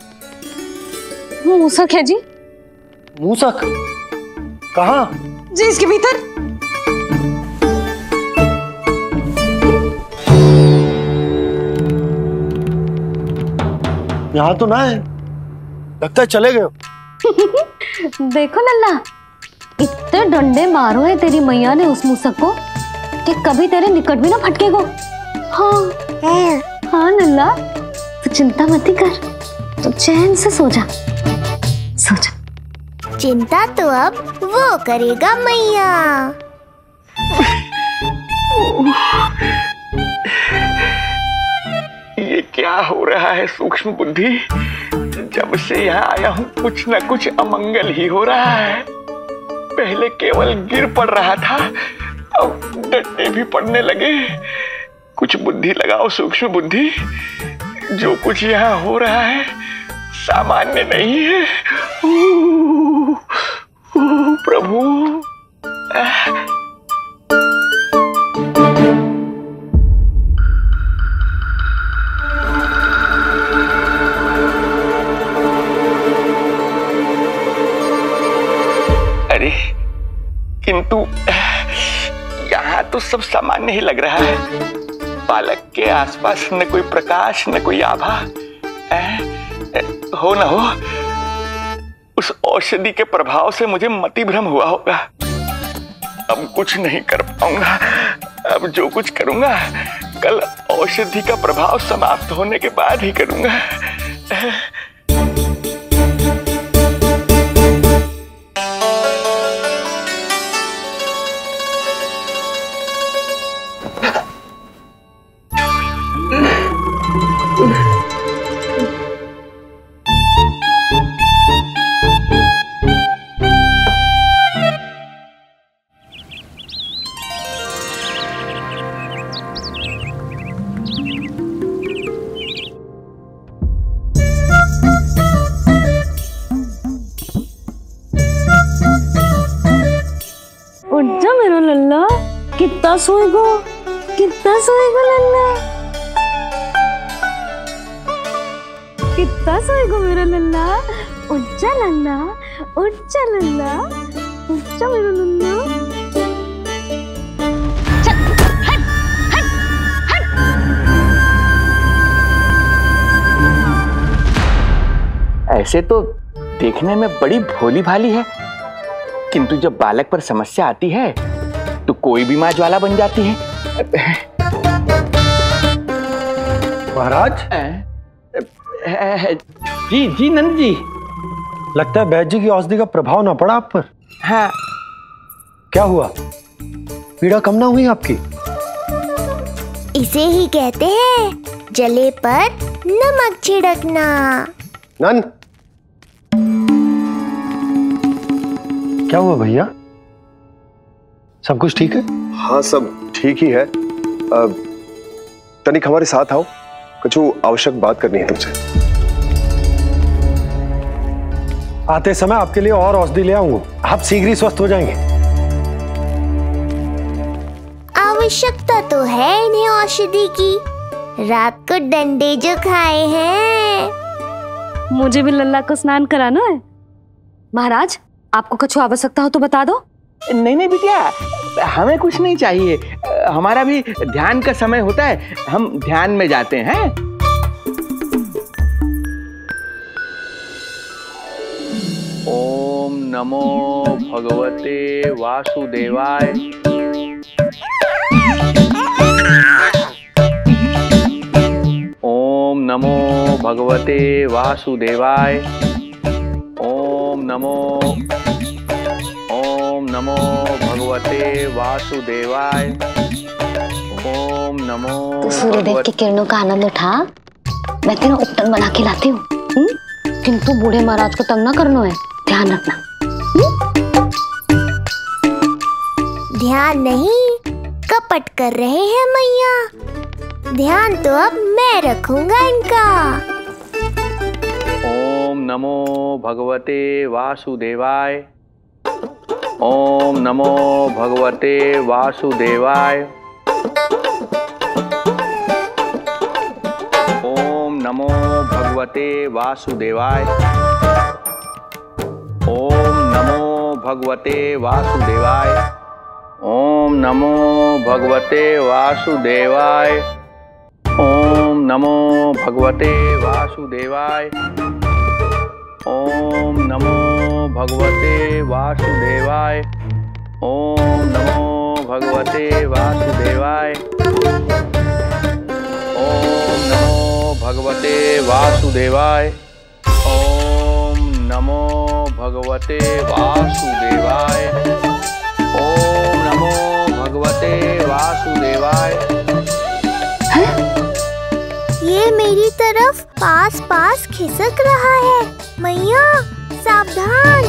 वो मूसक है जी। मूसक? कहाँ? जी इसके भीतर। यहाँ तो ना है, लगता है चले गए हो। देखो लल्ला, इतने डंडे मारो है तेरी मैया ने उस मूसक को कि कभी तेरे निकट भी ना फटकेगा। हाँ हाँ लल्ला, तो चिंता मत ही कर, तो चैन से सो जा, सो जा। चिंता तो अब वो करेगा मैया। ये क्या हो रहा है सूक्ष्म बुद्धि? जब से यहाँ आया हूँ कुछ न कुछ अमंगल ही हो रहा है। पहले केवल गिर पड़ रहा था, अब डंडे भी पड़ने लगे। कुछ बुद्धि लगाओ सूक्ष्म बुद्धि, जो कुछ यहाँ हो रहा है सामान्य नहीं है। ओ, ओ, प्रभु अरे, किंतु यहाँ तो सब सामान्य ही लग रहा है। बालक के आसपास न कोई प्रकाश न कोई आभा। हो न हो उस औषधि के प्रभाव से मुझे मति भ्रम हुआ होगा। अब कुछ नहीं कर पाऊंगा। अब जो कुछ करूंगा कल औषधि का प्रभाव समाप्त होने के बाद ही करूंगा। लल्ला, कितना सोएगो, कितना सोएगो लल्ला, कितना सोएगो मेरा लल्ला, उच्चा लल्ला, उच्चा लल्ला, उच्चा मेरा लल्ला। चल, हट, हट, हट। ऐसे तो देखने में बड़ी भोली भाली है, किंतु जब बालक पर समस्या आती है तो कोई भी माँ ज्वाला बन जाती है। महाराज। जी जी नंद जी। लगता है वैद्य जी की औषधि का प्रभाव ना पड़ा आप पर। हाँ। क्या हुआ, पीड़ा कम ना हुई आपकी? इसे ही कहते हैं जले पर नमक छिड़कना। नंद, क्या हुआ भैया, सब कुछ ठीक है? हाँ सब ठीक ही है। तनिक हमारे साथ आओ, कुछ आवश्यक बात करनी है तुमसे। आते समय आपके लिए और औषधि ले आऊंगा, आप शीघ्र ही स्वस्थ हो जाएंगे। आवश्यकता तो है इन्हें औषधि की, रात को डंडे जो खाए हैं। मुझे भी लल्ला को स्नान कराना है। महाराज, आपको कुछ आवश्यकता हो तो बता दो। नहीं नहीं बिटिया, हमें कुछ नहीं चाहिए, हमारा भी ध्यान का समय होता है, हम ध्यान में जाते हैं। ओम नमो भगवते वासुदेवाय। ओम नमो भगवते वासुदेवाय। ओम नमो ओम नमो भगवते वासुदेवाय। ओम नमो। तो सूर्यदेव की किरणों का आनंद उठा, मैं तेरा उपटन बना के लाती हूँ, किंतु बूढ़े महाराज को तंग ना करना है, ध्यान रखना। ध्यान नहीं, कपट कर रहे हैं मैया, ध्यान तो अब मैं रखूंगा इनका। ओम नमो भगवते वासुदेवाय। ओम नमो भगवते वासुदेवाय। ओम नमो भगवते वासुदेवाय। ओम नमो भगवते वासुदेवाय। ओम नमो भगवते वासुदेवाय। ओम नमो भगवते वासुदेवाय। ओम नमो भगवते वासुदेवाय। ओम नमो भगवते वासुदेवाय। ओम नमो भगवते वासुदेवाय। ओम नमो भगवते वासुदेवाय। ओम नमो भगवते वासुदेवाय। ये मेरी तरफ पास पास खिसक रहा है, मैया सावधान।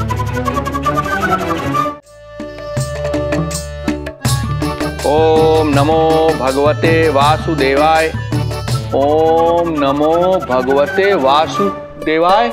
ओम नमो भगवते वासुदेवाय। ओम नमो भगवते वासुदेवाय।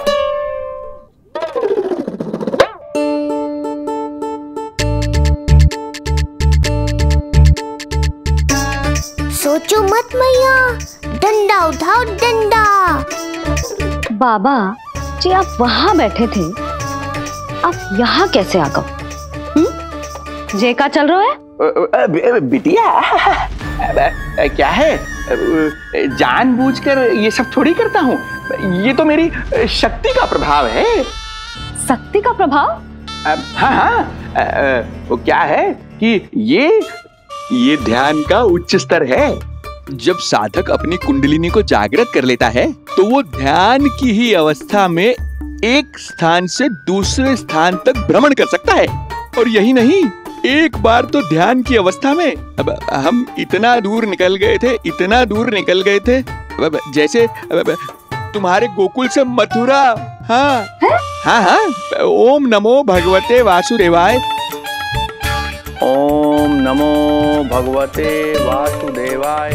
सोचो मत मैया, डंडा उठाओ डंडा। बाबा जी आप वहां बैठे थे, आप यहाँ कैसे आ गए? जे का चल रहा है? बिटिया क्या है, जानबूझकर ये सब थोड़ी करता हूँ, ये तो मेरी शक्ति का प्रभाव है। शक्ति का प्रभाव? हाँ हाँ, वो क्या है कि ये ये ध्यान का उच्च स्तर है। जब साधक अपनी कुंडलिनी को जागृत कर लेता है तो वो ध्यान की ही अवस्था में एक स्थान से दूसरे स्थान तक भ्रमण कर सकता है। और यही नहीं, एक बार तो ध्यान की अवस्था में अब हम इतना दूर निकल गए थे, इतना दूर निकल गए थे, जैसे तुम्हारे गोकुल से मथुरा। हाँ हाँ हाँ। ओम नमो भगवते वासुदेवाय। ओम नमो भगवते वासुदेवाय।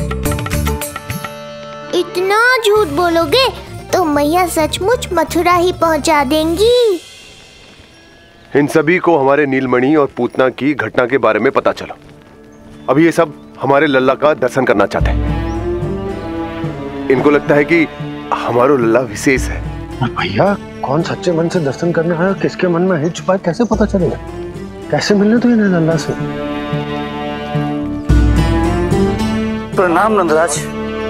इतना झूठ बोलोगे तो मैया सचमुच मथुरा ही पहुंचा देंगी। इन सभी को हमारे नीलमणि और पूतना की घटना के बारे में पता चला। अभी ये सब हमारे लल्ला का दर्शन करना चाहते हैं। इनको लगता है कि हमारा लल्ला विशेष है। भैया कौन सच्चे मन से दर्शन करने आया, किसके मन में हित छुपा है, कैसे पता चलेगा? कैसे मिलने तो इन्हें लल्ला से? प्रणाम नंदराज।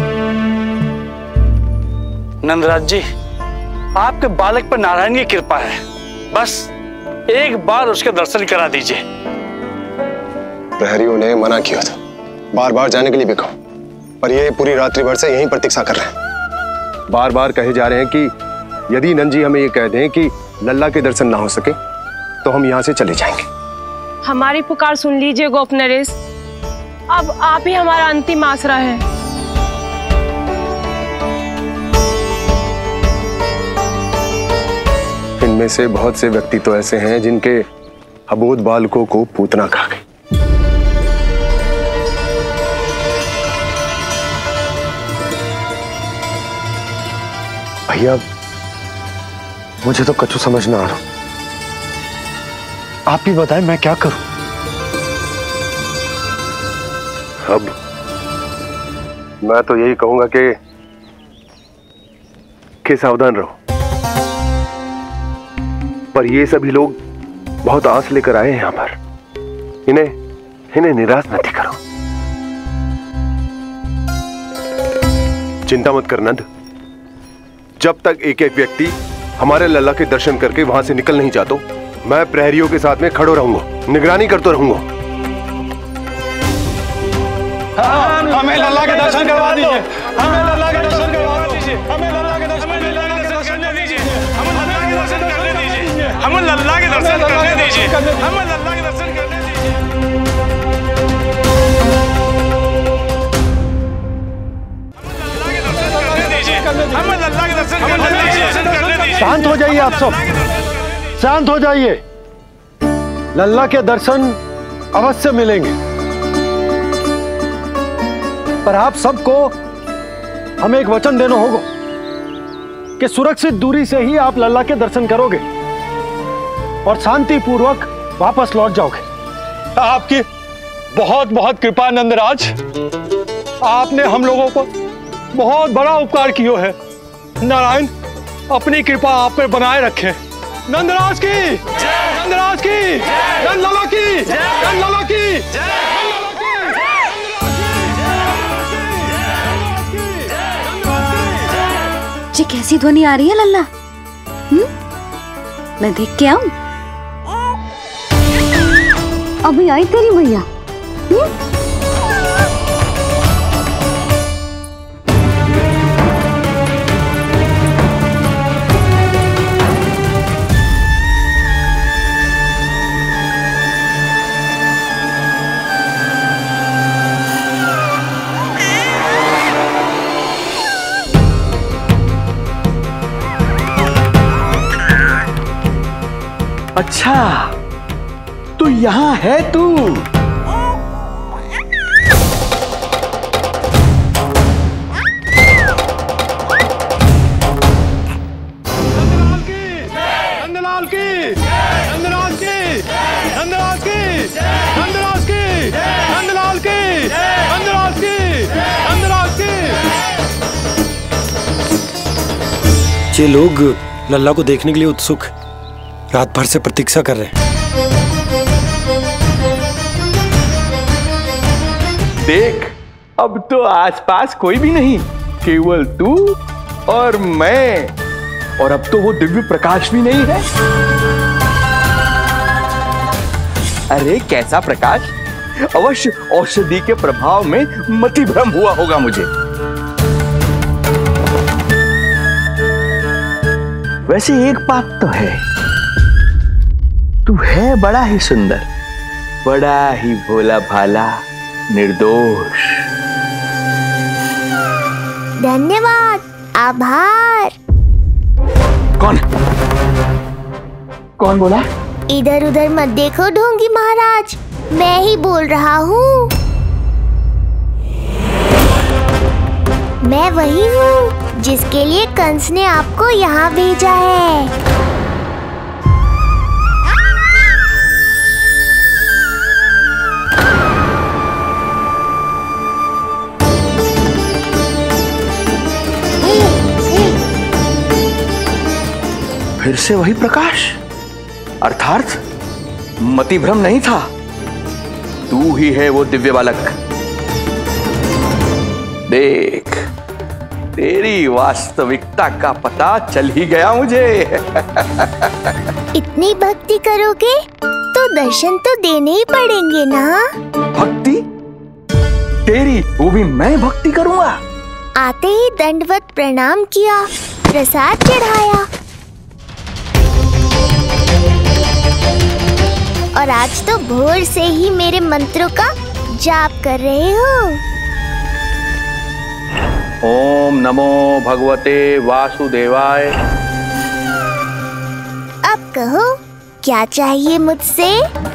नंदराज जी, आपके बालक पर नारायण की कृपा है, बस एक बार उसके दर्शन करा दीजिए। प्रहरियों ने मना किया था, बार बार जाने के लिए भी कहा, पर ये पूरी रात्रि भर से यहीं प्रतीक्षा कर रहे हैं। बार बार कहे जा रहे हैं कि यदि नंजी हमें ये कह दें कि लल्ला के दर्शन ना हो सके तो हम यहाँ से चले जाएंगे। हमारी पुकार सुन लीजिए गोप नरेश, अब आप ही हमारा अंतिम आसरा है। इनमें से बहुत से व्यक्ति तो ऐसे हैं जिनके अबोध बालकों को पूतना खा गई। भैया मुझे तो कछु समझ ना आ रहा, आप ही बताएं मैं क्या करूं? अब मैं तो यही कहूंगा कि कि सावधान रहो, पर ये सभी लोग बहुत आस लेकर आए हैं यहाँ पर, इन्हें इन्हें निराश मत करो। चिंता मत कर नंद, जब तक एक एक व्यक्ति हमारे लल्ला के दर्शन करके वहां से निकल नहीं जाता, मैं प्रहरियों के साथ में खड़ो रहूंगा, निगरानी करता रहूंगा। हाँ, हमें लल्ला के दर्शन करवा दीजिए, हमें लल्ला के दर्शन करवा दीजिए, हमें लल्ला के दर्शन करने दीजिए, हमें लल्ला के दर्शन करने दीजिए, हमें लल्ला के दर्शन करने दीजिए, हमें लल्ला के दर्शन करने दीजिए, हमें लल्ला के दर्शन करने दीजिए। शांत हो जाइए आप सब, शांत हो जाइए। लल्ला के दर्शन अवश्य मिलेंगे, पर आप सबको हमें एक वचन देना होगा कि सुरक्षित दूरी से ही आप लल्ला के दर्शन करोगे और शांति पूर्वक वापस लौट जाओगे। आपकी बहुत बहुत कृपा नंदराज, आपने हम लोगों को बहुत बड़ा उपकार किया है। नारायण अपनी कृपा आप पर बनाए रखे। नंदराज की, नंदराज की, नंदलाला की, नंदलाला की। ये कैसी ध्वनि आ रही है लल्ला? हम्म? मैं देख के आऊं? अभी आई तेरी मैया। हम्म? अच्छा, तो यहाँ है तू। नंदलाल की, नंदलाल की, नंदलाल की, नंदलाल की, नंदलाल की, नंदलाल की, नंदलाल की। ये लोग लल्ला को देखने के लिए उत्सुक रात भर से प्रतीक्षा कर रहे हैं। देख, अब तो आसपास कोई भी नहीं, केवल तू और मैं, और अब तो वो दिव्य प्रकाश भी नहीं है। अरे कैसा प्रकाश? अवश्य औषधि के प्रभाव में मति भ्रम हुआ होगा मुझे। वैसे एक बात तो है, तू है बड़ा ही सुंदर, बड़ा ही भोला भाला, निर्दोष। धन्यवाद, आभार। कौन कौन बोला? इधर उधर मत देखो ढोंगी महाराज, मैं ही बोल रहा हूँ। मैं वही हूँ जिसके लिए कंस ने आपको यहाँ भेजा है। से वही प्रकाश, अर्थात मतिभ्रम नहीं था। तू ही है वो दिव्य बालक। देख, तेरी वास्तविकता का पता चल ही गया मुझे। इतनी भक्ति करोगे तो दर्शन तो देने ही पड़ेंगे ना। भक्ति? तेरी? वो भी मैं भक्ति करूंगा? आते ही दंडवत प्रणाम किया, प्रसाद चढ़ाया, और आज तो भोर से ही मेरे मंत्रों का जाप कर रहे हो। ओम नमो भगवते वासुदेवाय। अब कहो, क्या चाहिए मुझसे?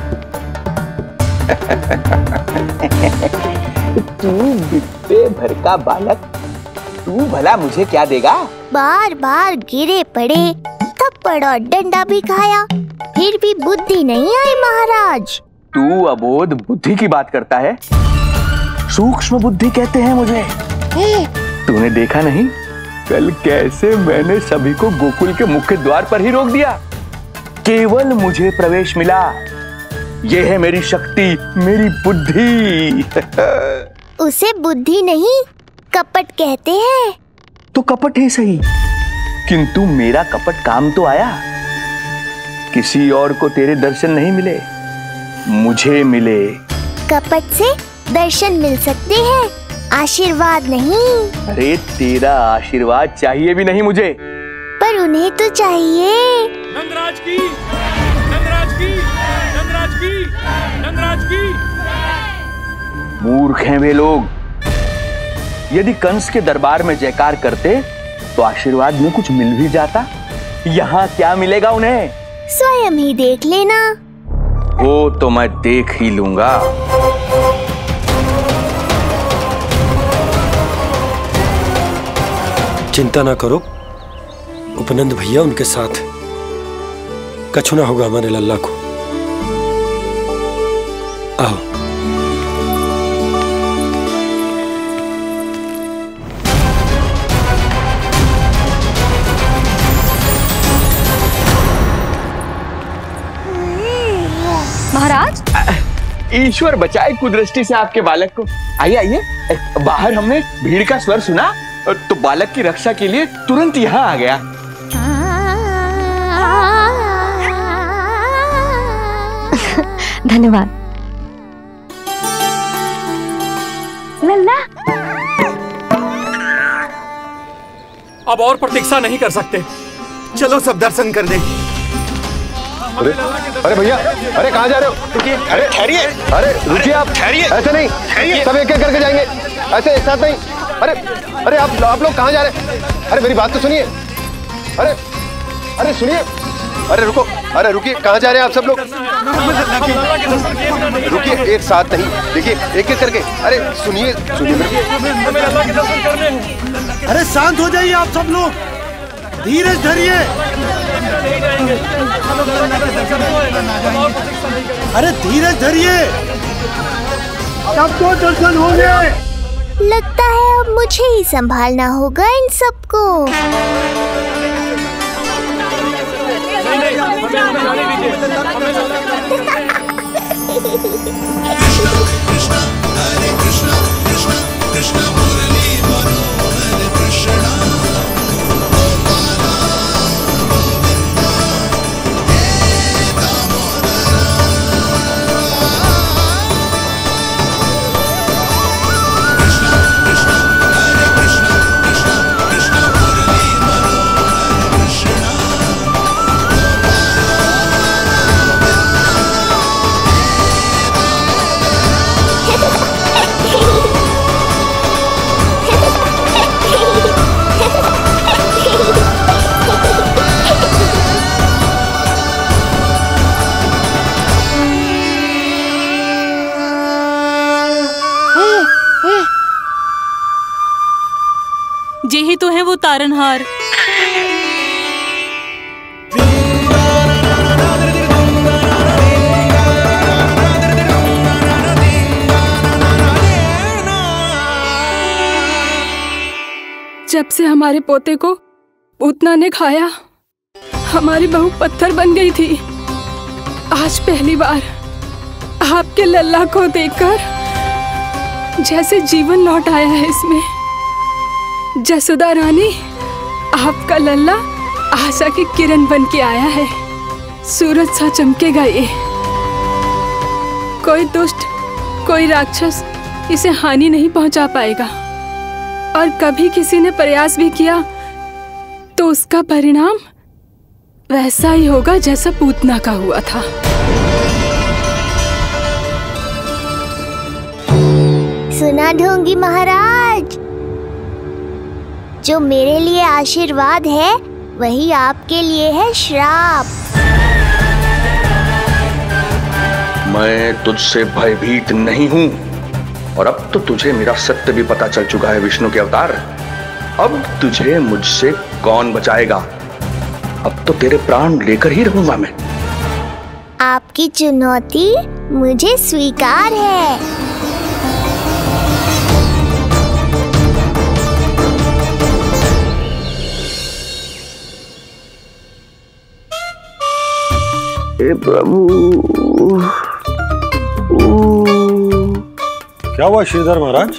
तू बिट्टे भर का बालक, तू भला मुझे क्या देगा? बार बार गिरे पड़े, थप्पड़ और डंडा भी खाया, फिर भी बुद्धि नहीं आई महाराज। तू अबोध बुद्धि की बात करता है? सूक्ष्म बुद्धि कहते हैं मुझे। तूने देखा नहीं कल कैसे मैंने सभी को गोकुल के मुख्य द्वार पर ही रोक दिया? केवल मुझे प्रवेश मिला। यह है मेरी शक्ति, मेरी बुद्धि। उसे बुद्धि नहीं, कपट कहते हैं। तो कपट ही सही, किंतु मेरा कपट काम तो आया। किसी और को तेरे दर्शन नहीं मिले, मुझे मिले। कपट से दर्शन मिल सकते हैं, आशीर्वाद नहीं। अरे तेरा आशीर्वाद चाहिए भी नहीं मुझे। पर उन्हें तो चाहिए। नंदराज की, नंदराज की, नंदराज की, नंदराज की। मूर्ख हैं वे लोग। यदि कंस के दरबार में जयकार करते तो आशीर्वाद में कुछ मिल भी जाता। यहाँ क्या मिलेगा उन्हें? स्वयं ही देख लेना। वो तो मैं देख ही लूंगा। चिंता ना करो, उपनंद भैया उनके साथ, कछु ना होगा हमारे लल्ला को। आओ। महाराज, ईश्वर बचाए कुदृष्टि से आपके बालक को। आइए आइए, बाहर हमने भीड़ का स्वर सुना तो बालक की रक्षा के लिए तुरंत यहाँ आ गया। धन्यवाद। लल्ला, अब और प्रतीक्षा नहीं कर सकते, चलो सब दर्शन कर दें। अरे अरे भैया, अरे कहाँ जा रहे हो? रुकिए, अरे ठहरिए, अरे रुकिए आप, ठहरिए, ऐसे नहीं, सब एक एक करके जाएंगे, ऐसे एक साथ नहीं। अरे अरे आप आप लोग कहाँ जा रहे हैं? अरे मेरी बात तो सुनिए। अरे अरे सुनिए, अरे रुको, अरे रुकिए, कहाँ जा रहे हैं आप सब लोग? रुकिए, एक साथ नहीं, देखिए एक एक करके। अरे सुनिए सुनिए अरे शांत हो जाइए आप सब लोग, धीरज धरिए। अरे धीरज धरिए, सबको दर्शन होंगे। लगता है अब मुझे ही संभालना होगा इन सबको। कृष्णा हरे कृष्णा कृष्णा कृष्णा मुरली मनोहर कृष्णा यही तो है वो तारनहार। जब से हमारे पोते को पूतना ने खाया, हमारी बहू पत्थर बन गई थी। आज पहली बार आपके लल्ला को देखकर जैसे जीवन लौट आया है इसमें। जसोदा रानी, आपका लल्ला आशा की किरण बन के आया है। सूरज सा चमकेगा ये। कोई दुष्ट, कोई राक्षस इसे हानि नहीं पहुंचा पाएगा। और कभी किसी ने प्रयास भी किया तो उसका परिणाम वैसा ही होगा जैसा पूतना का हुआ था। सुना ढोंगी महाराज, जो मेरे लिए आशीर्वाद है वही आपके लिए है श्राप। मैं तुझसे भयभीत नहीं हूं और अब तो तुझे मेरा सत्य भी पता चल चुका है विष्णु के अवतार। अब तुझे मुझसे कौन बचाएगा? अब तो तेरे प्राण लेकर ही रहूंगा मैं। आपकी चुनौती मुझे स्वीकार है। प्रभु, क्या हुआ श्रीधर महाराज?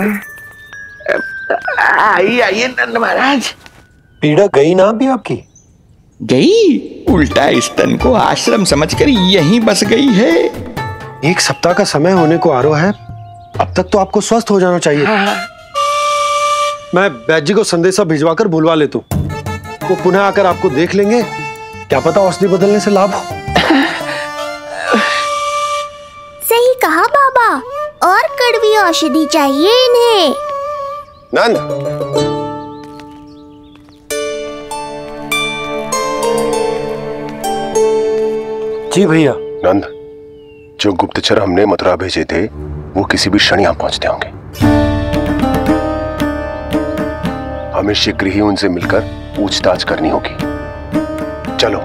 आइए आइए नंद महाराज। पीड़ा गई ना अभी आपकी? गई? उल्टा इस तन को आश्रम समझकर यहीं बस गई है। एक सप्ताह का समय होने को आ रहा है, अब तक तो आपको स्वस्थ हो जाना चाहिए। हाँ। मैं वैद्य जी को संदेशा भिजवाकर बुलवा लेता हूँ। वो पुनः आकर आपको देख लेंगे, क्या पता औषधि बदलने से लाभ हो। सही कहा बाबा, और कड़वी औषधि चाहिए इन्हें। नंद, जी भैया। नंद, जो गुप्तचर हमने मथुरा भेजे थे वो किसी भी क्षण यहां पहुंचते होंगे। हमें शीघ्र ही उनसे मिलकर पूछताछ करनी होगी। चलो।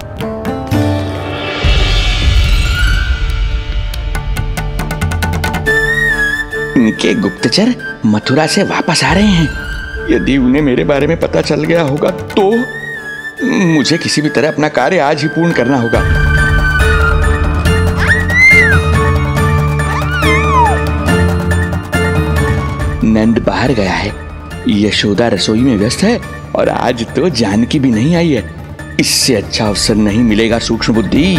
इनके गुप्तचर मथुरा से वापस आ रहे हैं। यदि उन्हें मेरे बारे में पता चल गया होगा तो मुझे किसी भी तरह अपना कार्य आज ही पूर्ण करना होगा। नंद बाहर गया है, यशोदा रसोई में व्यस्त है और आज तो जानकी भी नहीं आई है। इससे अच्छा अवसर नहीं मिलेगा सूक्ष्म बुद्धि।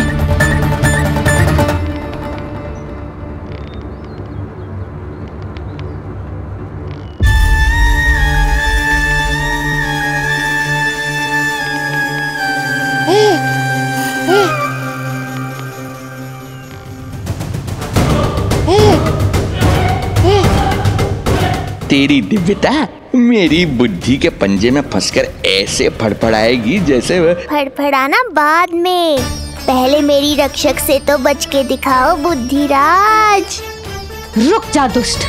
तेरी दिव्यता मेरी बुद्धि के पंजे में फंसकर ऐसे फड़फड़ाएगी जैसे वह। फड़फड़ाना बाद में, पहले मेरी रक्षक से तो बच के दिखाओ बुद्धिराज। रुक जा दुष्ट।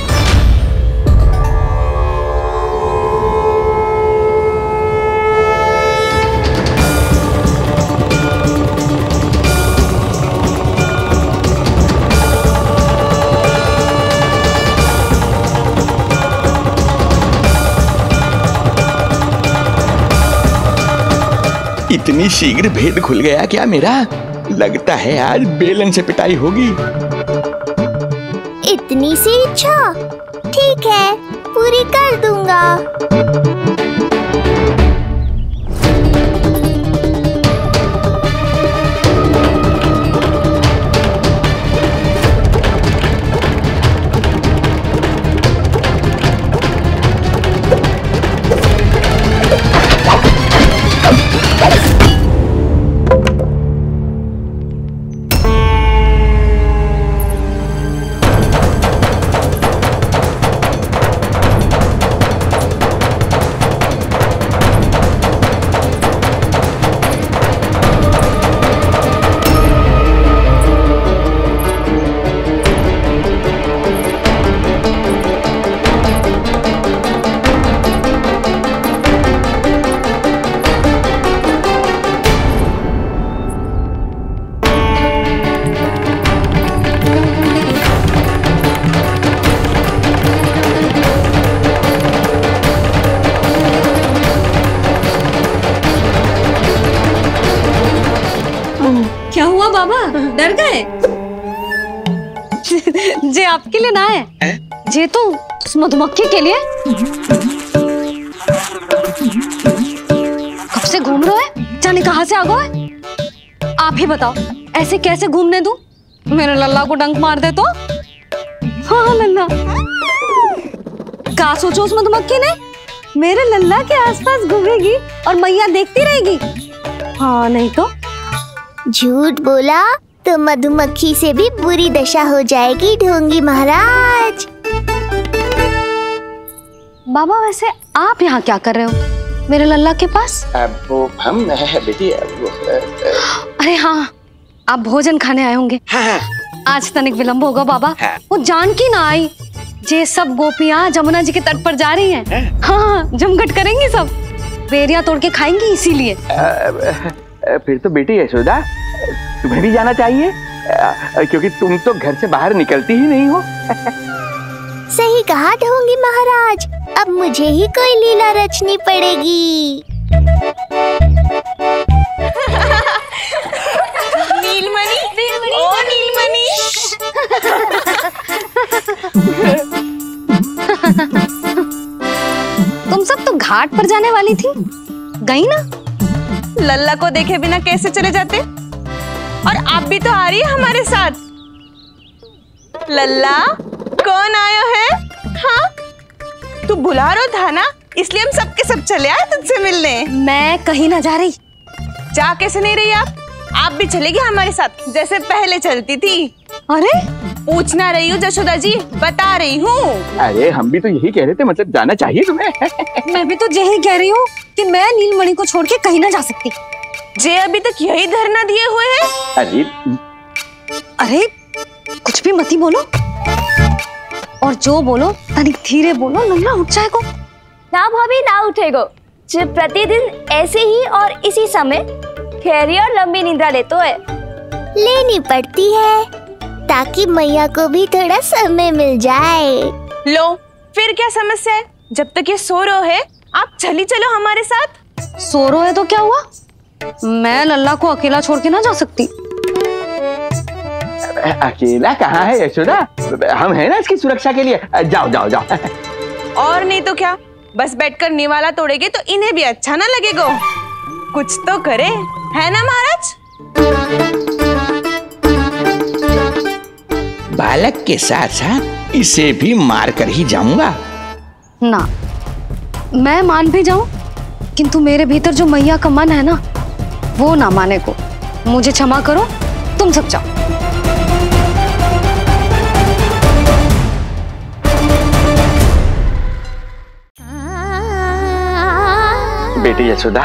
इतनी शीघ्र भेद खुल गया क्या मेरा? लगता है आज बेलन से पिटाई होगी। इतनी सी इच्छा? ठीक है, पूरी कर दूंगा। आपके लिए ना है, ये तो उस मधुमक्खी के लिए। कब से घूम रहे हो? जाने कहाँ से आ गए? आप ही बताओ, ऐसे कैसे घूमने दूं? मेरे लल्ला को डंक मार दे तो? हाँ लल्ला, क्या सोचो उस मधुमक्खी ने? मेरे लल्ला के आसपास घूमेगी और मैया देखती रहेगी। हाँ नहीं तो? झूठ बोला तो मधुमक्खी से भी बुरी दशा हो जाएगी ढोंगी महाराज। बाबा वैसे आप यहाँ क्या कर रहे हो मेरे लल्ला के पास? वो हम बेटी। अरे हाँ, आप भोजन खाने आए होंगे। हाँ। आज तनिक विलंब होगा बाबा। हाँ। वो जानकी ना आई, ये सब गोपियाँ जमुना जी के तट पर जा रही हैं। हाँ, जमघट करेंगी सब, बेरिया तोड़ के खाएंगी इसीलिए। फिर तो बेटी यशोदा तुम्हें भी जाना चाहिए, क्योंकि तुम तो घर से बाहर निकलती ही नहीं हो। सही कहा ढोंगी महाराज, अब मुझे ही कोई लीला रचनी पड़ेगी। नीलमणि, ओ नीलमणि। तुम सब तो घाट पर जाने वाली थी, गई ना? लल्ला को देखे बिना कैसे चले जाते? और आप भी तो आ रही है हमारे साथ। लल्ला, कौन आया है? हाँ, तू बुला रहा था ना, इसलिए हम सब के सब चले आए तुझसे मिलने। मैं कहीं ना जा रही। जा कैसे नहीं रही आप? आप भी चलेगी हमारे साथ जैसे पहले चलती थी। अरे पूछना रही हूँ यशोदा जी, बता रही हूँ। अरे हम भी तो यही कह रहे थे, मतलब जाना चाहिए तुम्हें। मैं भी तो यही कह रही हूँ कि मैं नीलमणि को छोड़ के कहीं ना जा सकती। जे अभी तक यही धरना दिए हुए हैं। अरे अरे कुछ भी मती बोलो, और जो बोलो तनिक धीरे बोलो, लल्ला उठ जाएगा। ना भाभी ना उठेगो, जो प्रतिदिन ऐसे ही और इसी समय गहरी और लंबी निद्रा लेते है। लेनी पड़ती है ताकि मैया को भी थोड़ा समय मिल जाए। लो फिर क्या समस्या है? जब तक ये सो रहे है आप चली चलो हमारे साथ। सो रहे है तो क्या हुआ? मैं लल्ला को अकेला छोड़ के ना जा सकती। अकेला कहाँ है यशोदा, हम हैं ना इसकी सुरक्षा के लिए। जाओ जाओ जाओ। और नहीं तो क्या, बस बैठकर निवाला तोड़ेगे तो इन्हें भी अच्छा ना लगेगा। कुछ तो करे, है ना महाराज? बालक के साथ साथ इसे भी मार कर ही जाऊंगा। ना, मैं मान भी जाऊं, किंतु मेरे भीतर जो मैया का मन है ना, वो ना माने को। मुझे क्षमा करो, तुम सब जाओ। बेटी यशोदा,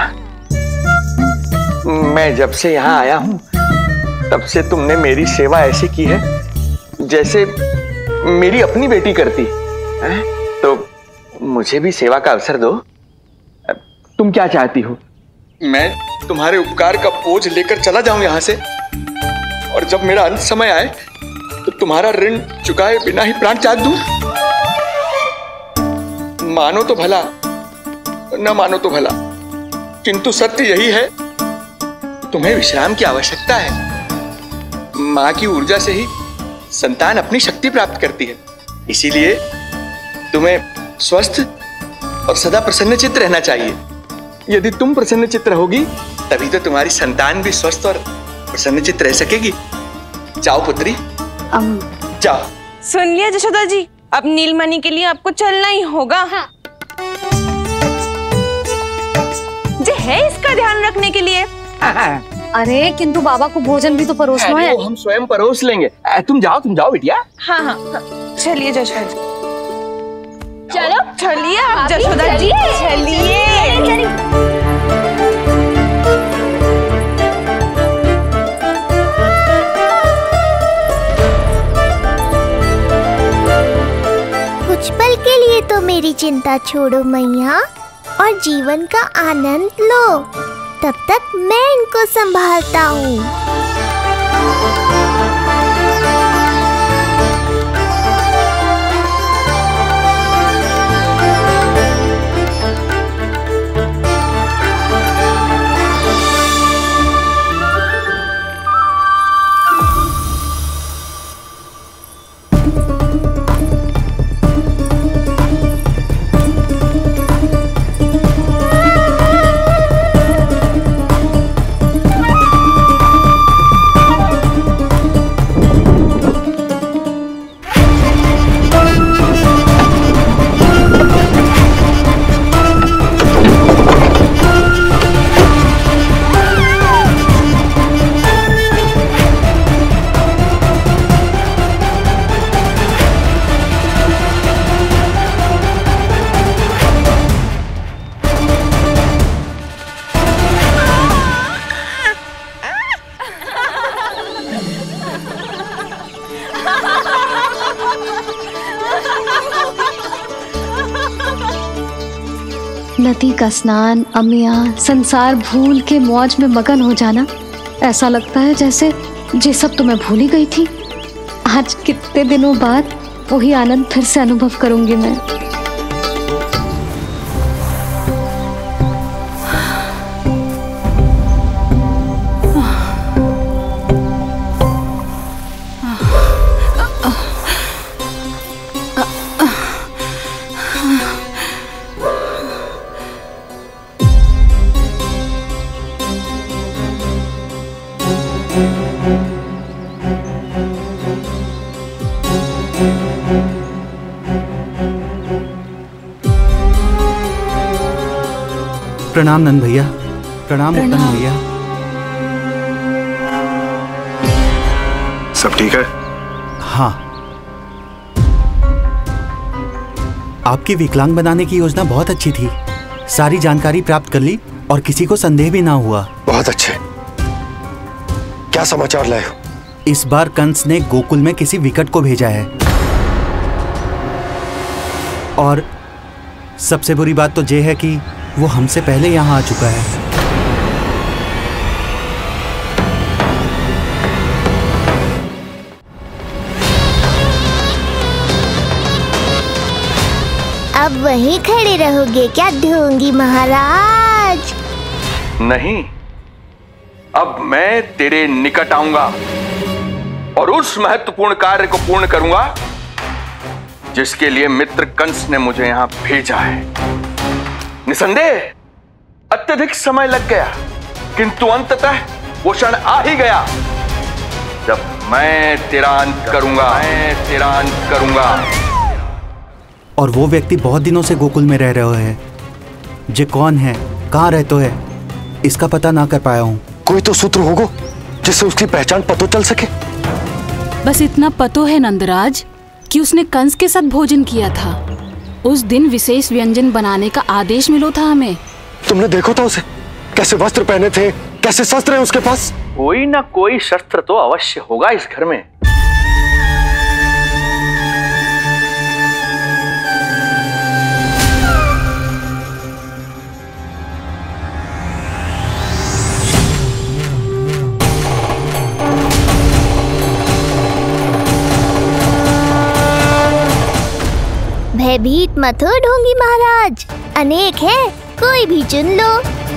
मैं जब से यहाँ आया हूँ तब से तुमने मेरी सेवा ऐसी की है जैसे मेरी अपनी बेटी करती है। तो मुझे भी सेवा का अवसर दो। तुम क्या चाहती हो? मैं तुम्हारे उपकार का बोझ लेकर चला जाऊं यहाँ से, और जब मेरा अंत समय आए तो तुम्हारा ऋण चुकाए बिना ही प्राण त्याग दूं? मानो तो भला, न मानो तो भला, किंतु सत्य यही है, तुम्हें विश्राम की आवश्यकता है। माँ की ऊर्जा से ही संतान अपनी शक्ति प्राप्त करती है, इसीलिए तुम्हें स्वस्थ और सदा प्रसन्न चित्त रहना चाहिए। यदि तुम प्रसन्न चित्त रहोगी तभी तो तुम्हारी संतान भी स्वस्थ और प्रसन्न चित्त रह सकेगी। जाओ पुत्री, अम... जाओ। सुन लिया यशोदा जी, अब नीलमणि के लिए आपको चलना ही होगा। हाँ। जे है इसका ध्यान रखने के लिए। अरे किंतु बाबा को भोजन भी तो परोसना है। हम स्वयं परोस लेंगे। तुम जाओ, तुम जाओ बिटिया। हाँ हाँ, हाँ। चलिए यशोदा जी, चलो चलिए आप यशोदा जी, चलिए। कुछ पल के लिए तो मेरी चिंता छोड़ो मैया और जीवन का आनंद लो। तब तक मैं इनको संभालता हूँ। नदी का स्नान, अमिया, संसार भूल के मौज में मगन हो जाना, ऐसा लगता है जैसे ये सब तो मैं भूल ही गई थी। आज कितने दिनों बाद वही आनंद फिर से अनुभव करूंगी मैं। प्रणाम नंद भैया। प्रणाम उत्तम भैया। सब ठीक है? हाँ। आपकी विकलांग बनाने की योजना बहुत अच्छी थी। सारी जानकारी प्राप्त कर ली और किसी को संदेह भी ना हुआ। बहुत अच्छे। क्या समाचार लाए हो? इस बार कंस ने गोकुल में किसी विकट को भेजा है और सबसे बुरी बात तो ये है कि वो हमसे पहले यहाँ आ चुका है। अब वहीं खड़े रहोगे क्या ढोंगी महाराज? नहीं, अब मैं तेरे निकट आऊंगा और उस महत्वपूर्ण कार्य को पूर्ण करूंगा जिसके लिए मित्र कंस ने मुझे यहां भेजा है। निसंदेह अत्यधिक समय लग गया, किंतु अंततः वो क्षण आ ही गया जब मैं तेरा अंत करूंगा, मैं तेरा अंत करूंगा। और वो व्यक्ति बहुत दिनों से गोकुल में रह रहे हैं। जे कौन है, कहाँ रहते है, इसका पता ना कर पाया हूँ। कोई तो सूत्र होगा जिससे उसकी पहचान पता चल सके। बस इतना पतो है नंदराज कि उसने कंस के साथ भोजन किया था। उस दिन विशेष व्यंजन बनाने का आदेश मिलो था हमें। तुमने देखो था उसे? कैसे वस्त्र पहने थे, कैसे शस्त्र है उसके पास? कोई ना कोई शस्त्र तो अवश्य होगा इस घर में। भयभीत मत हो ढोंगी महाराज, अनेक है, कोई भी चुन लो।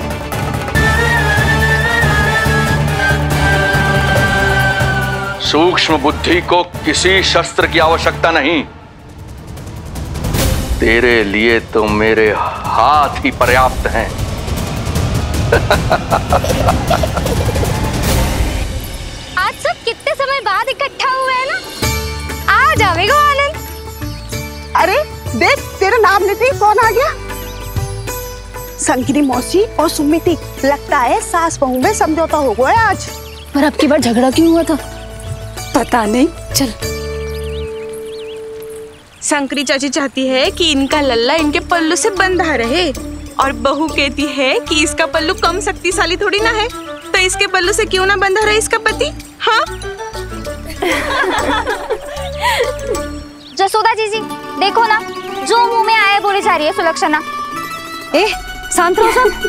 सूक्ष्म बुद्धि को किसी शस्त्र की आवश्यकता नहीं। तेरे लिए तो मेरे हाथ ही पर्याप्त हैं। आज सब कितने समय बाद इकट्ठा हुए हैं ना, आ जाएगा आनंद। अरे देख, तेरा नाम लेते ही कौन आ गया? संगिनी मौसी और सुमिति, लगता है सास बहू में समझौता हो गया आज। पर अब की बार झगड़ा क्यों हुआ था? पता नहीं। चल। शंकरी चाची चाहती है कि इनका लल्ला इनके पल्लू से बंधा रहे, और बहू कहती है कि इसका पल्लू कम शक्तिशाली थोड़ी ना है, तो इसके पल्लू से क्यों ना बंधा रहे इसका पति। हाँ जसोदा जीजी, देखो ना, जो मुंह में आए बोली जा रही है सुलक्षणा। ए, शांत रहो सब।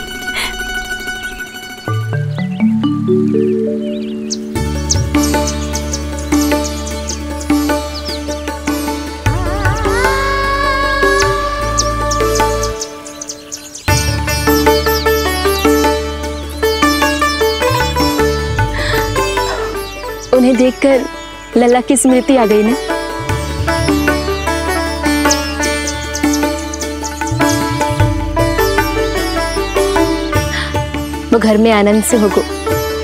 उन्हें देखकर लल्ला की स्मृति आ गई ना। वो घर में आनंद से होगो।